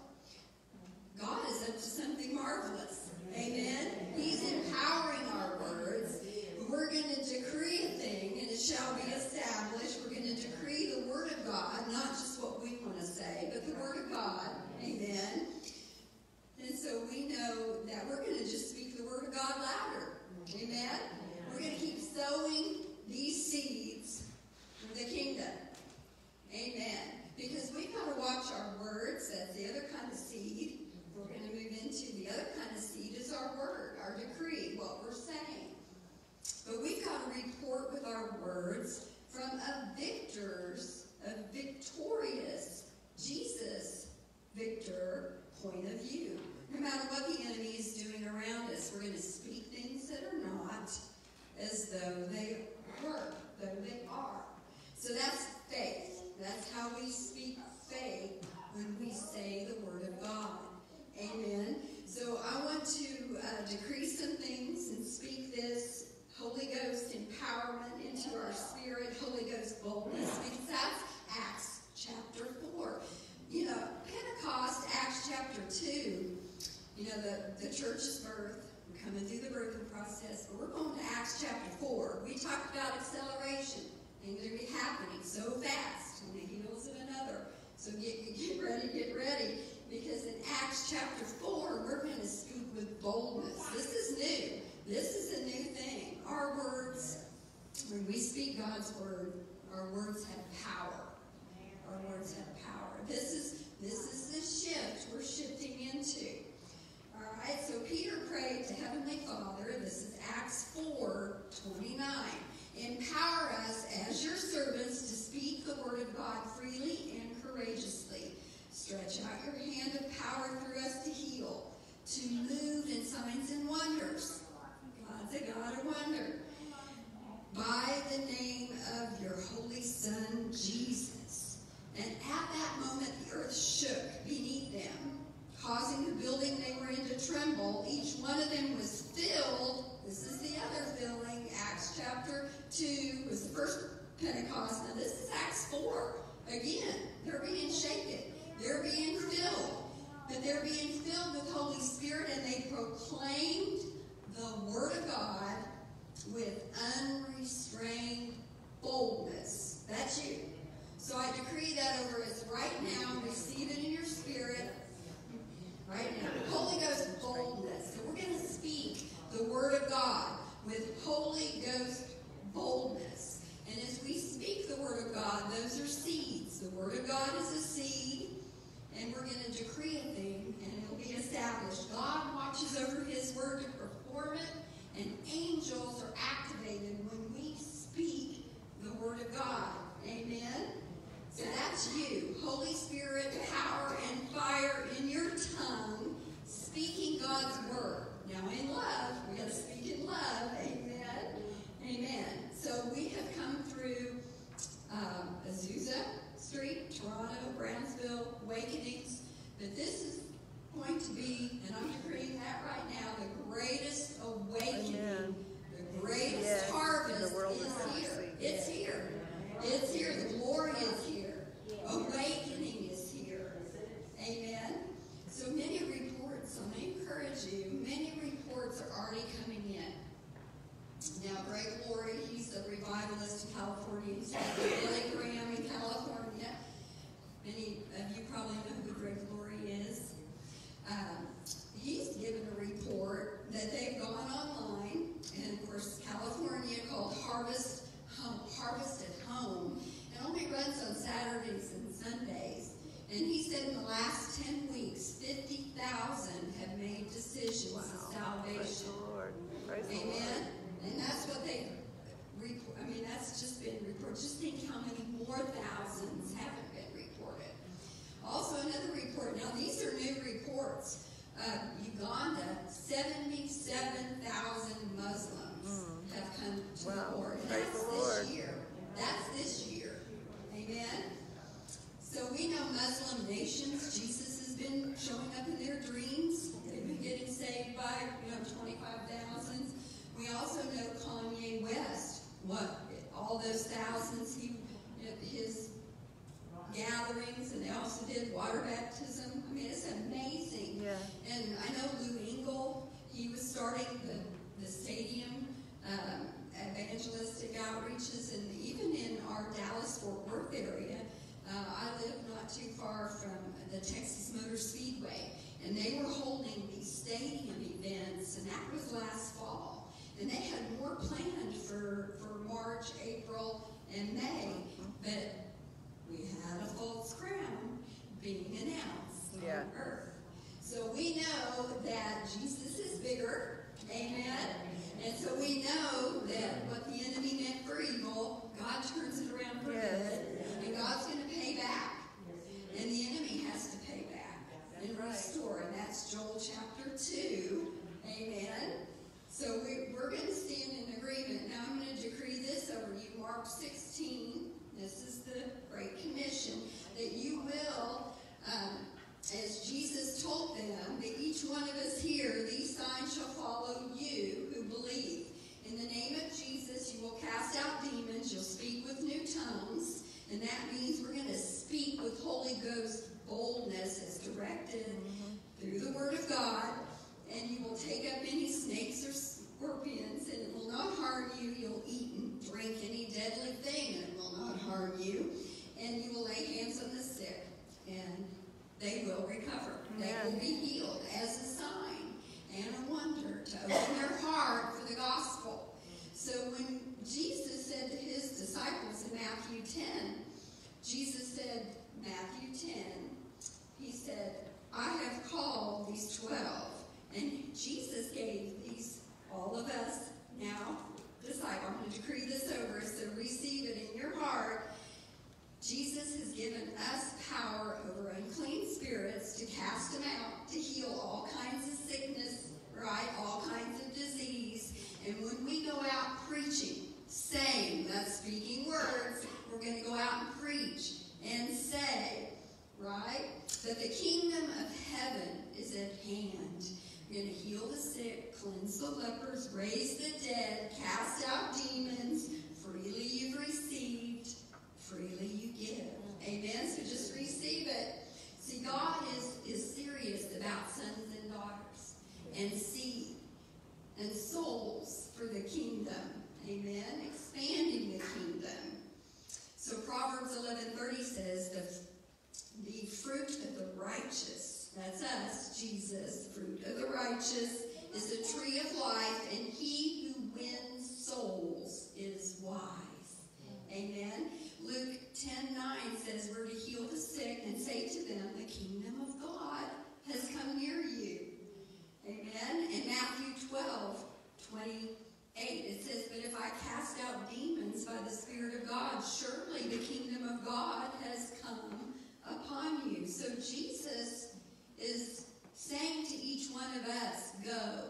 God is up to something marvelous. Amen? He's empowering our words. We're going to decree a thing, and it shall be established. We're going to decree the word of God, not just what we want to say, but the word of God. Amen? And so we know that we're going to just speak the word of God louder. Amen? We're going to keep sowing these seeds for the kingdom. Amen. Because we've got to watch our words. That's the other kind of seed. We're going to move into the other kind of seed is our word, our decree, what we're saying. But we've got to report with our words from a victor's, a victorious, Jesus victor point of view. No matter what the enemy is doing around us, we're going to speak things that are not as though they were, though they are. So that's faith. That's how we speak faith when we say the word of God. Amen. So I want to uh, decree some things and speak this Holy Ghost empowerment into our spirit, Holy Ghost boldness, because that's Acts chapter four. You know, Pentecost, Acts chapter two, you know, the, the church's birth. We're coming through the birthing process, but we're going to Acts chapter four. We talked about acceleration. Things are going to be happening so fast on the heels of another. So get, get ready, get ready. Because in Acts chapter four, we're going to speak with boldness. This is new. This is a new thing. Our words, when we speak God's word, our words have power. Our words have power. This is this is the shift we're shifting into. All right, so Peter prayed to Heavenly Father. This is Acts four twenty-nine. Empower us as your servants to speak the word of God freely and courageously. Stretch out your hand of power through us to heal, to move in signs and wonders. God's a God of wonder. By the name of your Holy Son, Jesus. And at that moment, the earth shook beneath them, causing the building they were in to tremble. Each one of them was filled. This is the other filling. Acts chapter two was the first Pentecost. Now this is Acts four. Again, they're being shaken. They're being filled. But they're being filled with Holy Spirit, and they proclaimed the word of God with unrestrained boldness. That's you. So I decree that over us right now. Receive it in your spirit. Right now. Holy Ghost boldness. So we're going to speak the word of God with Holy Ghost boldness. And as we speak the word of God, those are seeds. The word of God is a seed. And we're going to decree a thing, and it'll be established. God watches over his word to perform it, and angels are activated when we speak the word of God. Amen? So that's you. Holy Spirit, power and fire in your tongue, speaking God's word. Now in love, we got to speak in love. Amen? Amen. So we have come through um, Azusa Street, Toronto, Brownsville, Awakenings. But this is going to be, and I'm decreeing that right now, the greatest awakening, Amen. The greatest yes, harvest the is here. It's here. It's here. The glory is here. Awakening is last ten weeks, fifty thousand have made decisions of Praise salvation. the Lord. Praise the Lord. Amen? And that's what they, report. I mean, that's just been reported. Just think how many more thousands haven't been reported. Also, another report. Now, these are new reports. Uh, Uganda, seventy-seven thousand Muslims Mm. have come to Wow. the Lord. And Praise that's the this Lord. year. That's this year. Amen? So we know Muslim nations, Jesus has been showing up in their dreams. They've been getting saved by, you know, twenty-five thousand. We also know Kanye West. What? All those thousands, he, his gatherings, and they also did water baptism. I mean, it's amazing. Yeah. And I know Lou Engle, he was starting the, the stadium um, evangelistic outreaches, and even in our Dallas-Fort Worth area, uh, I live not too far from the Texas Motor Speedway, and they were holding these stadium events, and that was last fall. And they had more planned for, for March, April, and May, but we had a false crown being announced Yeah. on earth. So we know that Jesus is bigger, amen? And so we know that what the enemy meant for evil, God turns it around for Yes. good, and God's going to pay back. And the enemy has to pay back and restore, and that's Joel chapter two, amen? So we, we're going to stand in agreement. Now I'm going to decree this over you, Mark sixteen. This is the Great Commission, that you will, um, as Jesus told them, that each one of us here, these signs shall follow you who believe. In the name of Jesus, you will cast out demons, you'll speak with new tongues, and that means we're going to speak with Holy Ghost boldness as directed through the Word of God, and you will take up any snakes or scorpions, and it will not harm you. You'll eat and drink any deadly thing, and it will not harm you. And you will lay hands on the sick, and they will recover. They will be healed as a sign and a wonder to open their heart for the gospel. So when Jesus said to his disciples in Matthew ten, Jesus said, Matthew ten, he said, I have called these twelve. And Jesus gave these, all of us, now, disciple, I'm going to decree this over, so receive it in your heart. Jesus has given us power over unclean spirits to cast them out, to heal all kinds of sickness, right? All kinds of disease. And when we go out preaching, saying, that's speaking words, we're going to go out and preach and say, right, that the kingdom of heaven is at hand. You're going to heal the sick, cleanse the lepers, raise the dead, cast out demons. Freely you've received, freely you give. Amen? So just receive it. See, God is, is serious about sons and daughters and seed and souls for the kingdom. Amen? Expanding the kingdom. So Proverbs eleven thirty says, the, the fruit of the righteous, that's us, Jesus, fruit of the righteous, is a tree of life, and he who wins souls is wise. Amen? Luke ten nine says we're to heal the sick and say to them, the kingdom of God has come near you. Amen? And Matthew twelve twenty-eight, it says, but if I cast out demons by the Spirit of God, surely the kingdom of God has come upon you. So Jesus is saying to each one of us, go,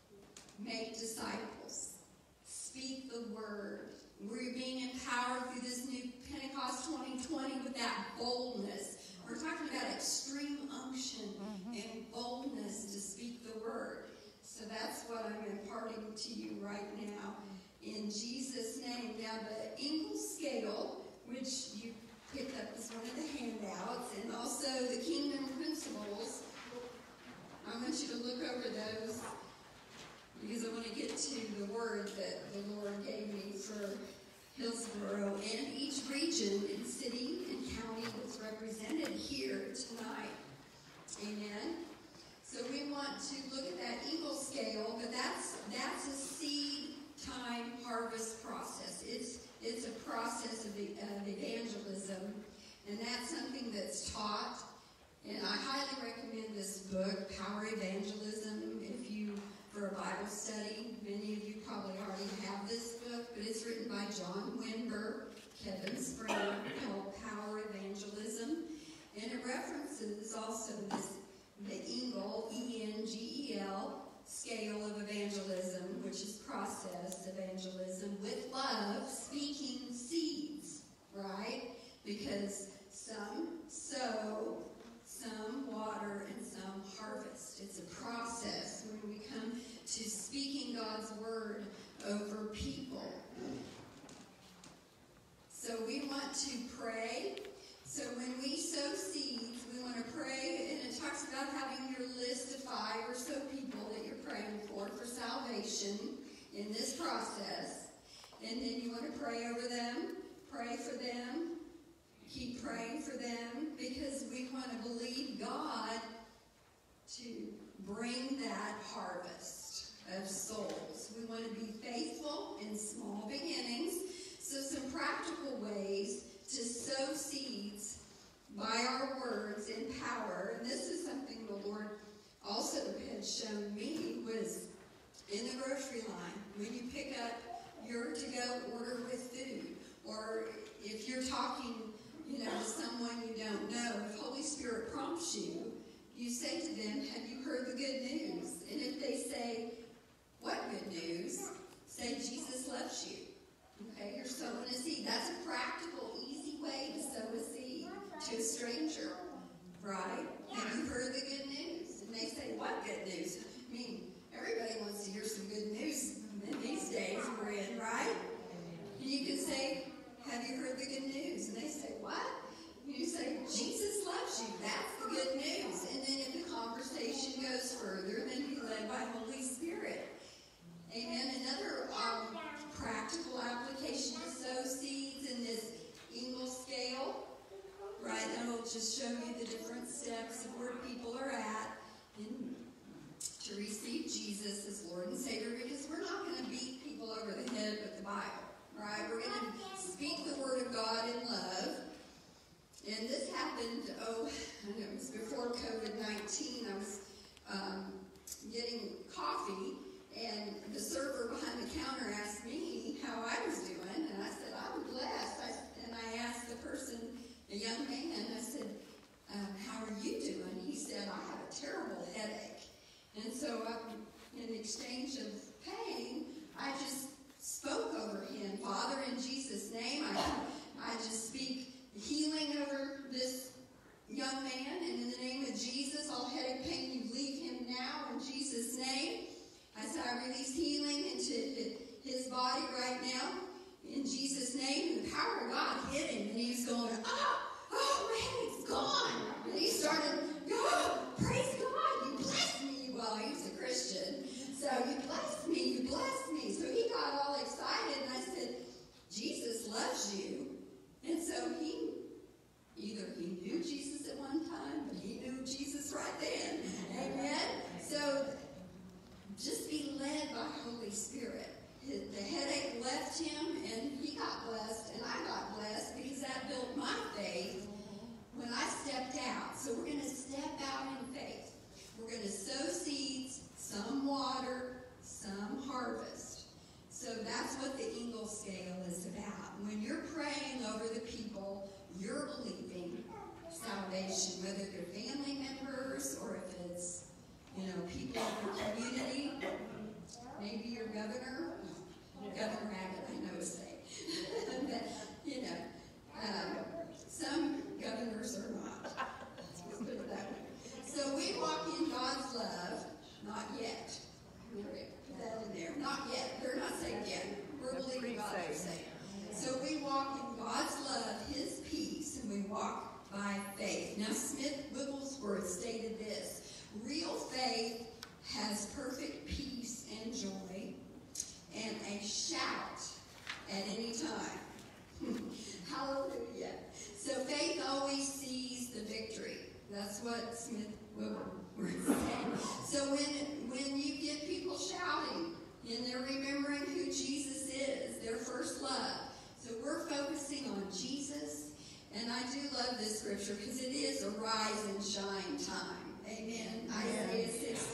make disciples, speak the word. We're being empowered through this new Pentecost twenty twenty with that boldness. We're talking about extreme unction and boldness to speak the word. So that's what I'm imparting to you right now in Jesus' name. Now the Ingalls scale, which you picked up as one of the handouts, and also the kingdom principles, I want you to look over those because I want to get to the word that the Lord gave me for Hillsboro and each region and city and county that's represented here tonight. Amen. So we want to look at that eagle scale, but that's that's a seed time harvest process. It's it's a process of, of evangelism, and that's something that's taught. And I Evangelism. If you, for a Bible study, many of you probably already have this book, but it's written by John Winber, Kevin Springer, called Power Evangelism. And it references also this, the Engel, E N G E L, scale of evangelism, which is process evangelism with love, speaking seeds, right? Because some sow, some water, and some harvest. It's a process when we come to speaking God's word over people. So we want to pray. So when we sow seeds, we want to pray, and it talks about having your list of five or so people that you're praying for, for salvation in this process. And then you want to pray over them, pray for them, keep praying for them, because we want to believe God to bring that harvest of souls. We want to be faithful in small beginnings. So some practical ways to sow seeds by our words in power. And this is something the Lord also had shown me, was in the grocery line. When you pick up your to-go order with food, or if you're talking, you know, to someone you don't know, if Holy Spirit prompts you, you say to them, have you heard the good news? And if they say, what good news? Say, Jesus loves you. Okay, you're sowing a seed. That's a practical, easy way to sow a seed to a stranger, right? Have you heard the good news? And they say, what good news? I mean, everybody wants to hear some good news in these days we're in, right? And you can say, have you heard the good news? And they say, what? And you say, Jesus loves you. That's the good news. And then if the conversation goes further, then be led by Holy Spirit. Amen. Another um, practical application to sow seeds in this Engel scale, right? That'll just show you the different steps of where people are at in, to receive Jesus as Lord and Savior, because we're not going to beat people over the head with the Bible, right? We're going to speak the Word of God in love. And this happened, oh, I know, it was before COVID nineteen. I was um, getting coffee, and the server behind the counter asked me how I was doing, and I said, I'm blessed. I, and I asked the person, a young man, I said, um, how are you doing? He said, I have a terrible headache. And so um, in exchange of paying, I just spoke over him. Father, in Jesus' name, I, I just speak healing over this young man, and in the name of Jesus, all headache pain, you leave him now in Jesus' name. I said, I release healing into his body right now in Jesus' name. And the power of God hit him, and he was going, oh, oh, my headache's gone. And he started, oh, praise God, you blessed me. Well, he was a Christian. So you blessed me, you blessed me. So he got all excited, and I said, Jesus loves you. And so he, either he knew Jesus at one time, but he knew Jesus right then. Amen? So just be led by Holy Spirit. The headache left him, and he got blessed, and I got blessed, because that built my faith when I stepped out. So we're going to step out in faith. We're going to sow seeds, some water, some harvest. So that's what the Engel scale is about. When you're praying over the people, you're believing salvation, whether they're family members or if it's, you know, people in your community, maybe your governor, Governor Abbott, I know his name. But, you know, um, some governors are not. Let's put it that way. So we walk in God's love, not yet. Put that in there. Not yet. They're not saved yet. We're believing God they're saved. So we walk in God's love, His peace, and we walk by faith. Now, Smith Wigglesworth stated this: real faith has perfect peace and joy, and a shout at any time. Hallelujah. So faith always sees the victory. That's what Smith Wigglesworth said. So when, when you get people shouting, and they're remembering who Jesus is, their first love. So we're focusing on Jesus. And I do love this scripture because it is a rise and shine time. Amen. Isaiah six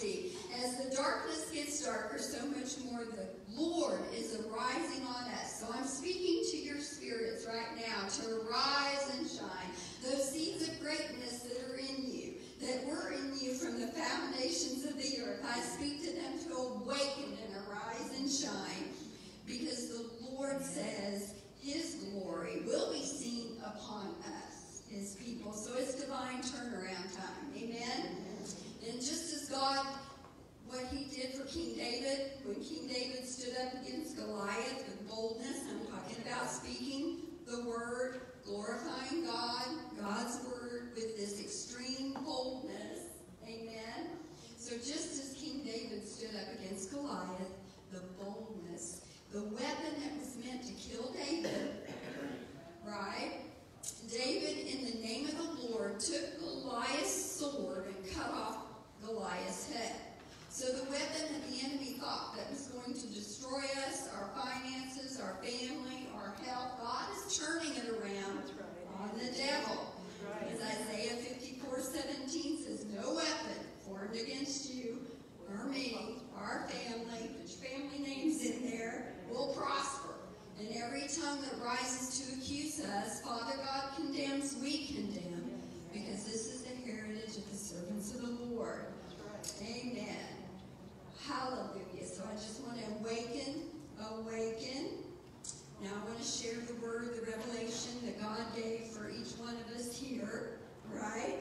darkness gets darker, so much more the Lord is arising on us. So I'm speaking to your spirits right now to arise and shine. Those seeds of greatness that are in you, that were in you from the foundations of the earth, I speak to them to awaken and arise and shine, because the Lord says his glory will be seen upon us, his people. So it's divine turnaround time. Amen? And just as God, what he did for King David, when King David stood up against Goliath with boldness, I'm talking about speaking the word, glorifying God, God's word with this extreme boldness. Amen? So just as King David stood up against Goliath, the boldness, the weapon that was meant to kill David, right? David, in the name of the Lord, took Goliath's sword and cut off Goliath's head. So the weapon that the enemy thought that was going to destroy us, our finances, our family, our health, God is turning it around on the devil. As Isaiah fifty-four seventeen says, no weapon formed against you or me, our family, put your family names in there, will prosper. And every tongue that rises to accuse us, Father God condemns, we condemn, because this is the heritage of the servants of the Lord. Amen. Hallelujah. So I just want to awaken, awaken. Now I want to share the word, the revelation that God gave for each one of us here, right?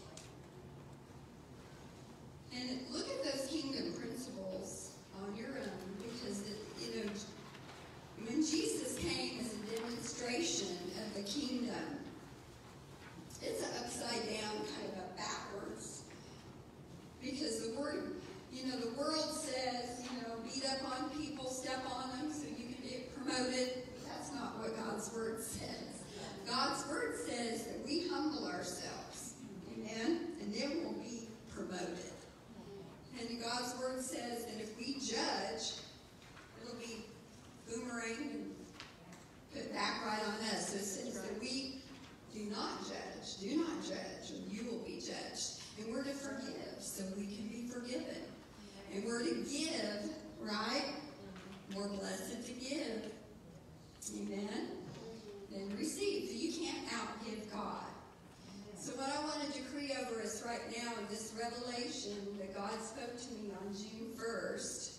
And look at those kingdom principles on your own, because, it, you know, when Jesus came as a demonstration of the kingdom, it's an upside down, kind of a backwards. Because the word, you know, the world says, you know, beat up on people, step on them so you can get promoted. That's not what God's word says. God's word says that we humble ourselves. Amen? And then we'll be promoted. And God's word says that if we judge, it'll be boomerang and put back right on us. So it says that we do not judge, do not judge, and you will be judged. And we're to forgive, so we can be forgiven. And we're to give, right? More blessed to give. Amen? Than receive. So you can't outgive God. So what I want to decree over us right now in this revelation that God spoke to me on June first,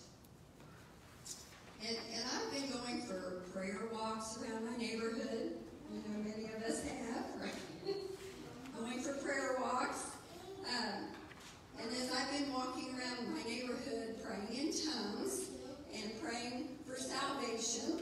and, and I've been going for prayer walks around my neighborhood. You know, many of us have, right? Going for prayer walks. Um, and as I've been walking around my neighborhood praying in tongues and praying for salvation,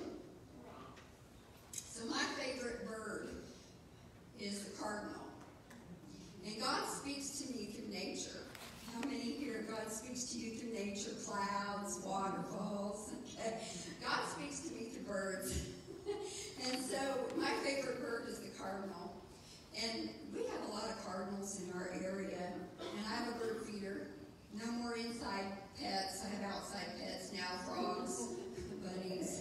so my favorite bird is the cardinal. And God speaks to me through nature. How many here, God speaks to you through nature, clouds, waterfalls? Okay. God speaks to me through birds. And so my favorite bird is the cardinal. And we have a lot of cardinals in our area. And I have a bird feeder. No more inside pets. I have outside pets now, frogs, bunnies,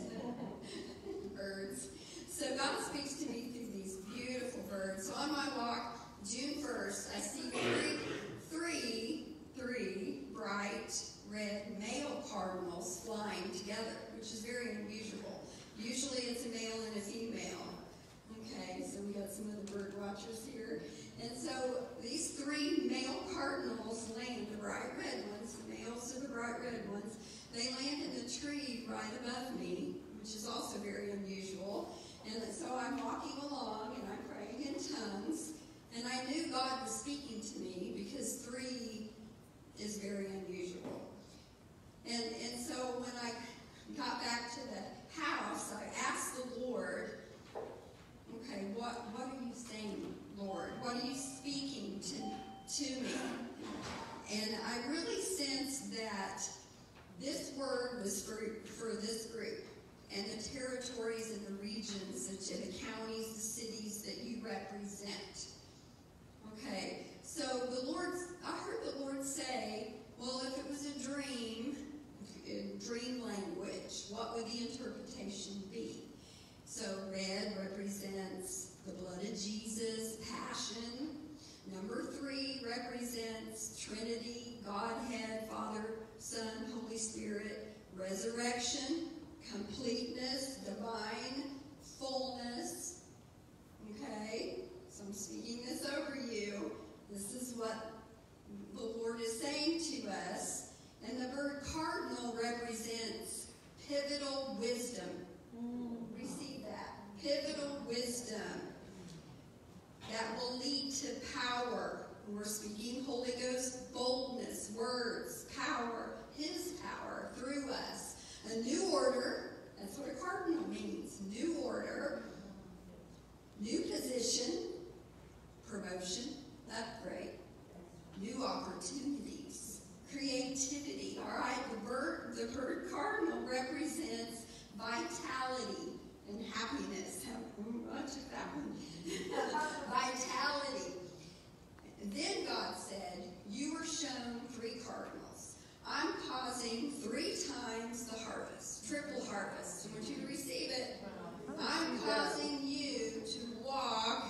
birds. So God speaks to me through these beautiful birds. So on my walk, June first, I see three, three, three bright red male cardinals flying together, which is very unusual. Usually it's a male and a female. Okay, so we got some of the bird watchers here. And so these three male cardinals land, the bright red ones, the males are the bright red ones, they land in the tree right above me, which is also very unusual. And so I'm walking along and I'm praying in tongues. And I knew God was speaking to me because three is very unusual. And, and so when I got back to the house, I asked the Lord, okay, what, what are you saying, Lord? What are you speaking to, to me? And I really sensed that this word was for, for this group and the territories and the regions and the counties, the cities that you represent. Okay, so the Lord, I heard the Lord say, well, if it was a dream, in dream language, what would the interpretation be? So red represents the blood of Jesus, passion. Number three represents Trinity, Godhead, Father, Son, Holy Spirit, resurrection, completeness, divine fullness. Okay? So I'm speaking this over you. This is what the Lord is saying to us. And the bird cardinal represents pivotal wisdom. Receive that. Pivotal wisdom that will lead to power. We're speaking Holy Ghost boldness, words, power, His power through us. A new order, that's what a cardinal means. New order, new position, promotion, upgrade, new opportunities, creativity. All right, the bird, the bird cardinal represents vitality and happiness. How much of that one? Vitality. And then God said, you were shown three cardinals. I'm causing three times the harvest, triple harvest. I want you to receive it. I'm causing you to walk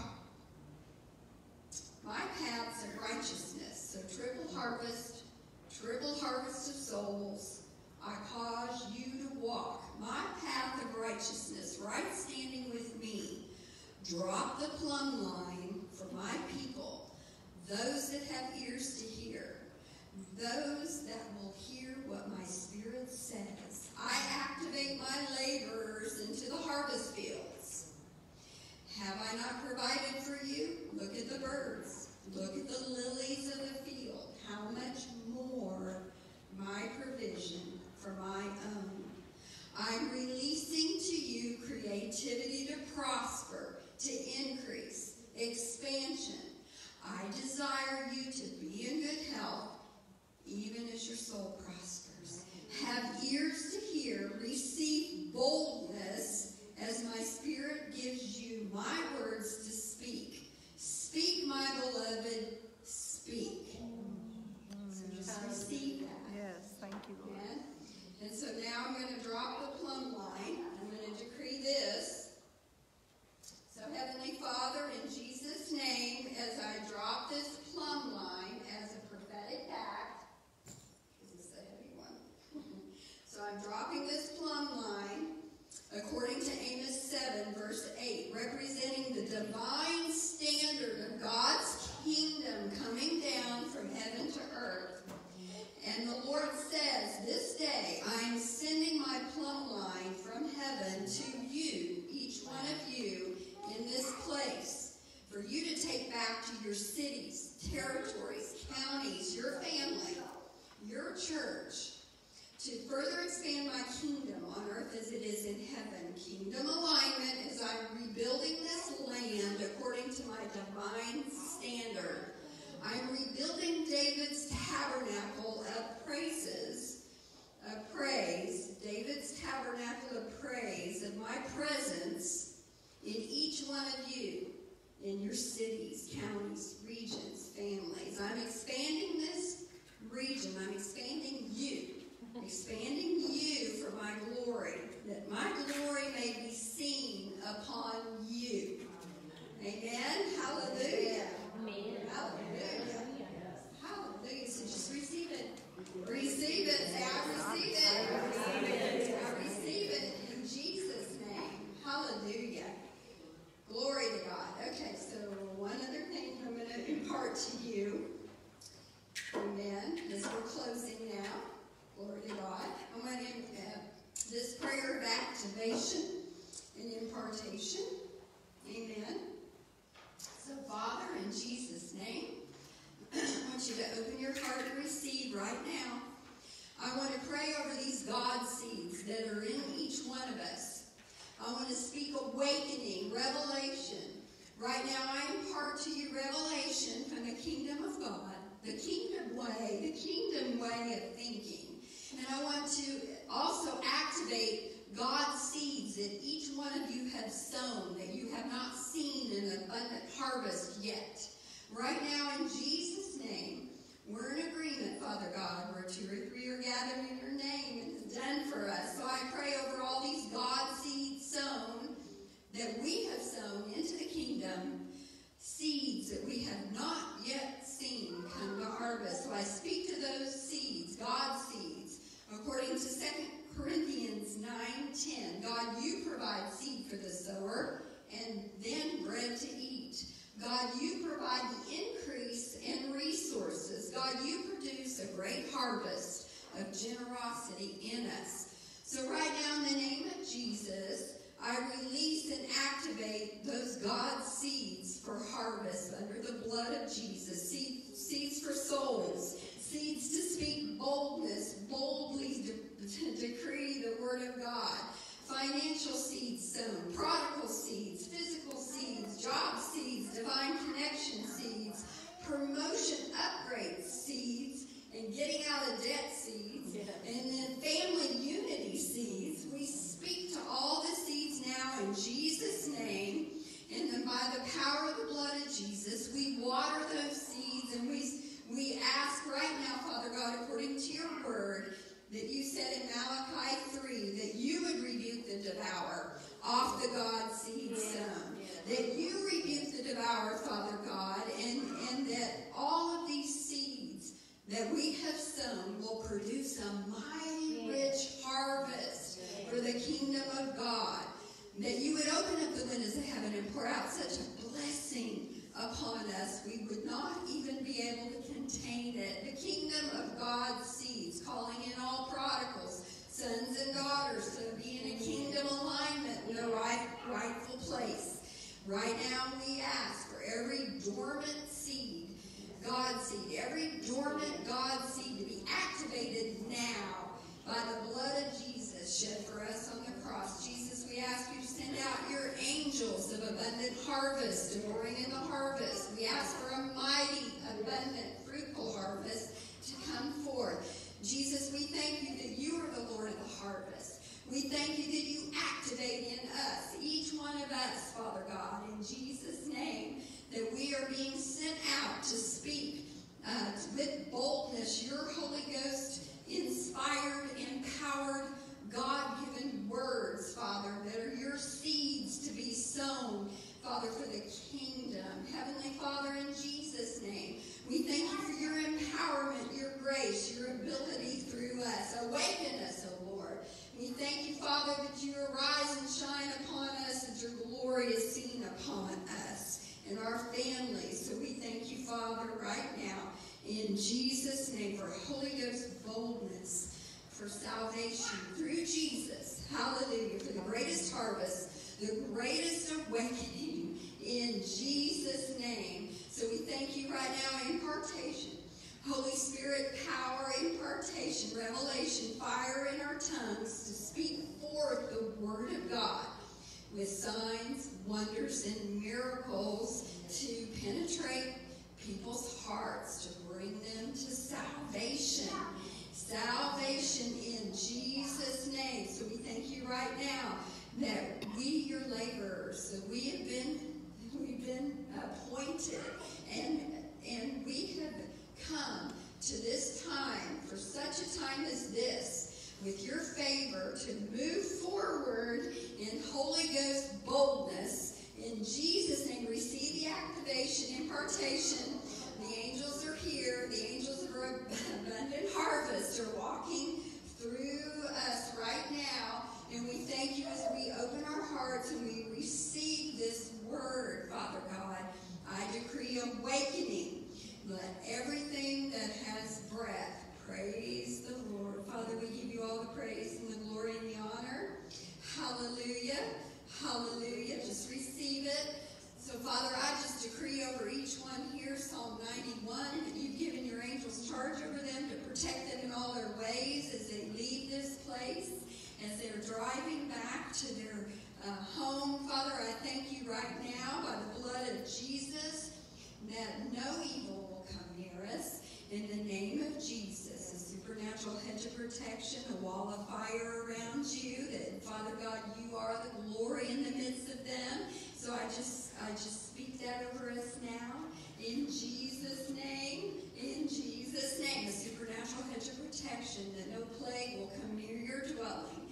my paths of righteousness. So triple harvest, triple harvest of souls. I cause you to walk my path of righteousness, right standing with me. Drop the plumb line for my people, those that have ears to hear, those that will hear what my Spirit says. I activate my laborers into the harvest fields. Have I not provided for you? Look at the birds. Look at the lilies of the field. How much more my provision for my own. I'm releasing to you creativity to prosper, to increase, expansion. I desire you to be in good health, even as your soul prospers. Have ears to hear, receive boldness as my Spirit gives you my words to speak. Speak, my beloved, speak. So just receive that. Yes, thank you, Lord. Amen. And so now I'm going to drop the plumb line. I'm going to decree this. So Heavenly Father, in Jesus' name, as I drop this plumb line as a prophetic act, because it's a heavy one. So I'm dropping this plumb line according to Amos seven, verse eight, representing the divine standard of God's kingdom coming down from heaven to earth. And the Lord says, this day I am sending my plumb line from heaven to you, each one of you, in this place, for you to take back to your cities, territories, counties, your family, your church, to further expand my kingdom on earth as it is in heaven. Kingdom alignment as I'm rebuilding this land according to my divine standard. I'm rebuilding David's tabernacle of praises, of praise, David's tabernacle of praise, of my presence in each one of you, in your cities, counties, regions, families. I'm expanding this region. I'm expanding you. Expanding you for my glory, that my glory may be seen upon you. Amen. Hallelujah. Amen. Hallelujah. Hallelujah. So just receive it. Receive it. Say, I receive it. I receive it. I receive it in Jesus' name. Hallelujah. Glory to God. Okay, so one other thing I'm going to impart to you. Amen. As we're closing now. Glory to God. I'm going to uh, this prayer of activation and impartation. Amen. So, Father, in Jesus' name, I want you to open your heart and receive right now. I want to pray over these God seeds that are in each one of us. I want to speak awakening, revelation. Right now, I impart to you revelation from the kingdom of God, the kingdom way, the kingdom way of thinking. And I want to also activate God's seeds that each one of you have sown, that you have not seen an abundant harvest yet. Right now, in Jesus' name, we're in agreement, Father God, where two or three are gathered in your name, and it's done for us. So I pray over all these God seeds sown, that we have sown into the kingdom, seeds that we have not yet seen come to harvest. So I speak to those seeds, God seeds, according to Second Corinthians nine ten, God, you provide seed for the sower and then bread to eat. God, you provide the increase and resources. God, you produce a great harvest of generosity in us. So right now, in the name of Jesus, I release and activate those God seeds for harvest under the blood of Jesus. Seed, seeds for souls. Seeds to speak boldness, boldly de- to decree the word of God. Financial seeds sown, prodigal seeds, physical seeds, job seeds, divine connection seeds, promotion upgrade seeds, and getting out of debt seeds, and then family unity seeds. We speak to all the seeds now in Jesus' name, and then by the power of the blood of Jesus, we water those seeds, and we, we ask right now, Father God, according to your word, that you said in Malachi three, that you would rebuke the devourer off the God seed sown. That you rebuke the devourer, Father God, and, and that all of these seeds that we have sown will produce a mighty rich harvest for the kingdom of God. That you would open up the windows of heaven and pour out such a blessing upon us, we would not even be able to contain it. The kingdom of God's seeds, calling in all prodigals, sons and daughters, to be in a kingdom alignment in the right, rightful place. Right now we ask for every dormant seed, God seed, every dormant God seed to be activated now by the blood of Jesus shed for us on the cross. Jesus, we ask you to send out your angels of abundant harvest, warring in the harvest. We ask for a mighty, abundant, fruitful harvest to come forth. Jesus, we thank you that you are the Lord of the harvest. We thank you that you activate in us, each one of us, Father God, in Jesus' name, that we are being sent out to speak uh, with boldness your Holy Ghost inspired, empowered, God-given words, Father, that are your seeds to be sown, Father, for the kingdom. Heavenly Father, in Jesus' name, we thank you for your empowerment, your grace, your ability through us. Awaken us, O Lord. We thank you, Father, that you arise and shine upon us, that your glory is seen upon us and our families. So we thank you, Father, right now, in Jesus' name, for Holy Ghost boldness, for salvation through Jesus. Hallelujah. For the greatest harvest, the greatest awakening, in Jesus' name. So we thank you right now, impartation. Holy Spirit, power, impartation, revelation, fire in our tongues to speak forth the word of God with signs, wonders, and miracles to penetrate people's hearts, to bring them to salvation. Salvation in Jesus' name. So we thank you right now that we, your laborers, that we have been, we've been appointed, and and we have come to this time, for such a time as this, with your favor, to move forward in Holy Ghost boldness. In Jesus' name, receive the activation, impartation. The angels are here. The angels of abundant harvest are walking through us right now. And we thank you as we open our hearts and we receive this word, Father God. I decree awakening. Let everything that has breath praise the Lord. Father, we give you all the praise and the glory and the honor. Hallelujah. Hallelujah. Just receive it. So, Father, I just decree over each one here, Psalm ninety-one, that you've given your angels charge over them to protect them in all their ways as they leave this place, as they're driving back to their uh, home. Father, I thank you right now by the blood of Jesus that no evil will come near us. In the name of Jesus, a supernatural hedge of protection, a wall of fire around you, that, Father God, you are the glory in the midst of them. So I just, I just speak that over us now. In Jesus' name, in Jesus' name, a supernatural hedge of protection, that no plague will come near your dwelling.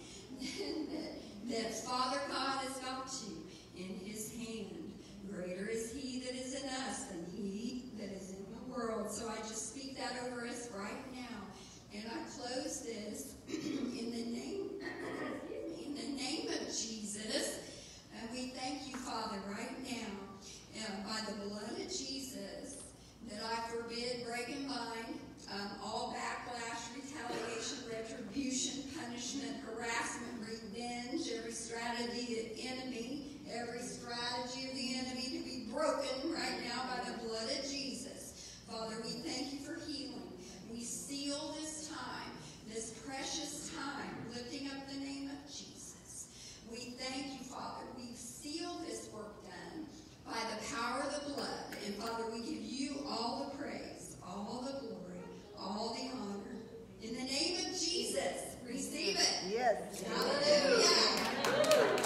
that, that Father God has got you in his hand. Greater is he that is in us than he that is in the world. So I just speak that over us right now. And I close this in the name, in the name of Jesus. And we thank you, Father, right now, uh, by the blood of Jesus, that I forbid, break, and bind um, all backlash, retaliation, retribution, punishment, harassment, revenge, every strategy of the enemy, every strategy of the enemy to be broken right now by the blood of Jesus. Father, we thank you for healing. We seal this time, this precious time, lifting up the name of Jesus. We thank you, Father. We've sealed this work done by the power of the blood. And Father, we give you all the praise, all the glory, all the honor. In the name of Jesus, receive it. Yes. Hallelujah. Hallelujah.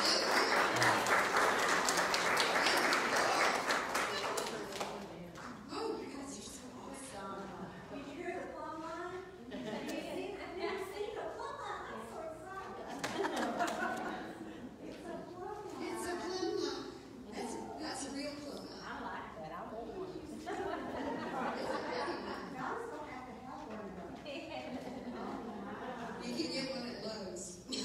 Oh, you guys are so awesome. Did you hear the plumb line? I've never seen a plumb line. I'm so excited. It's a plumb line. It's a plum line. That's, that's a real plum line. I like that. I want one. It's a pretty one. God's gonna have to have one of them. You can get one at Lowe's. It's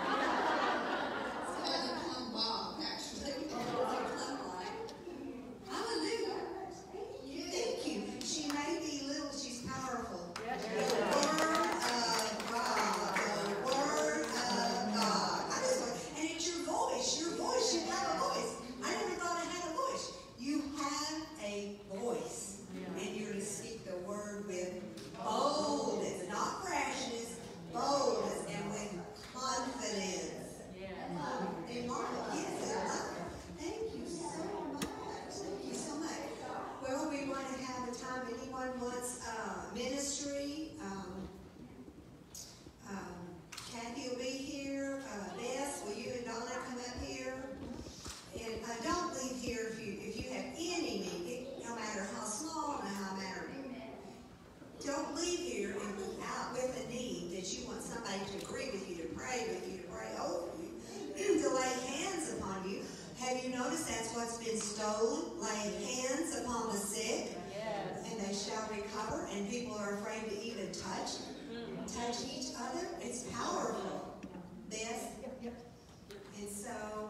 called a plum bob, actually. It's a plum line. Hallelujah. Thank you. She may be little, she's powerful. The Word of God. The Word of God. I just want, and it's your voice. Your voice. You have a voice. I never thought I had a voice. You have a voice. And you're to speak the word with boldness, not brashness, boldness, and with confidence. And Martha, yes, I love it. Thank you so much. Thank you so much. Well, we want to have a time. Anyone wants uh, ministry? Um, um, Kathy will be here. Uh, Bess, will you and Donna come up here? And uh, don't leave here if you if you have any need, no matter how small and how matter. Don't leave here and out with a need that you want somebody to agree with you, to pray with you, to pray over you, to lay hands upon you. Have you noticed that's what's been stolen? Lay hands upon the sick, Yes. and they shall recover. And people are afraid to even touch, touch each other. It's powerful. Beth. And so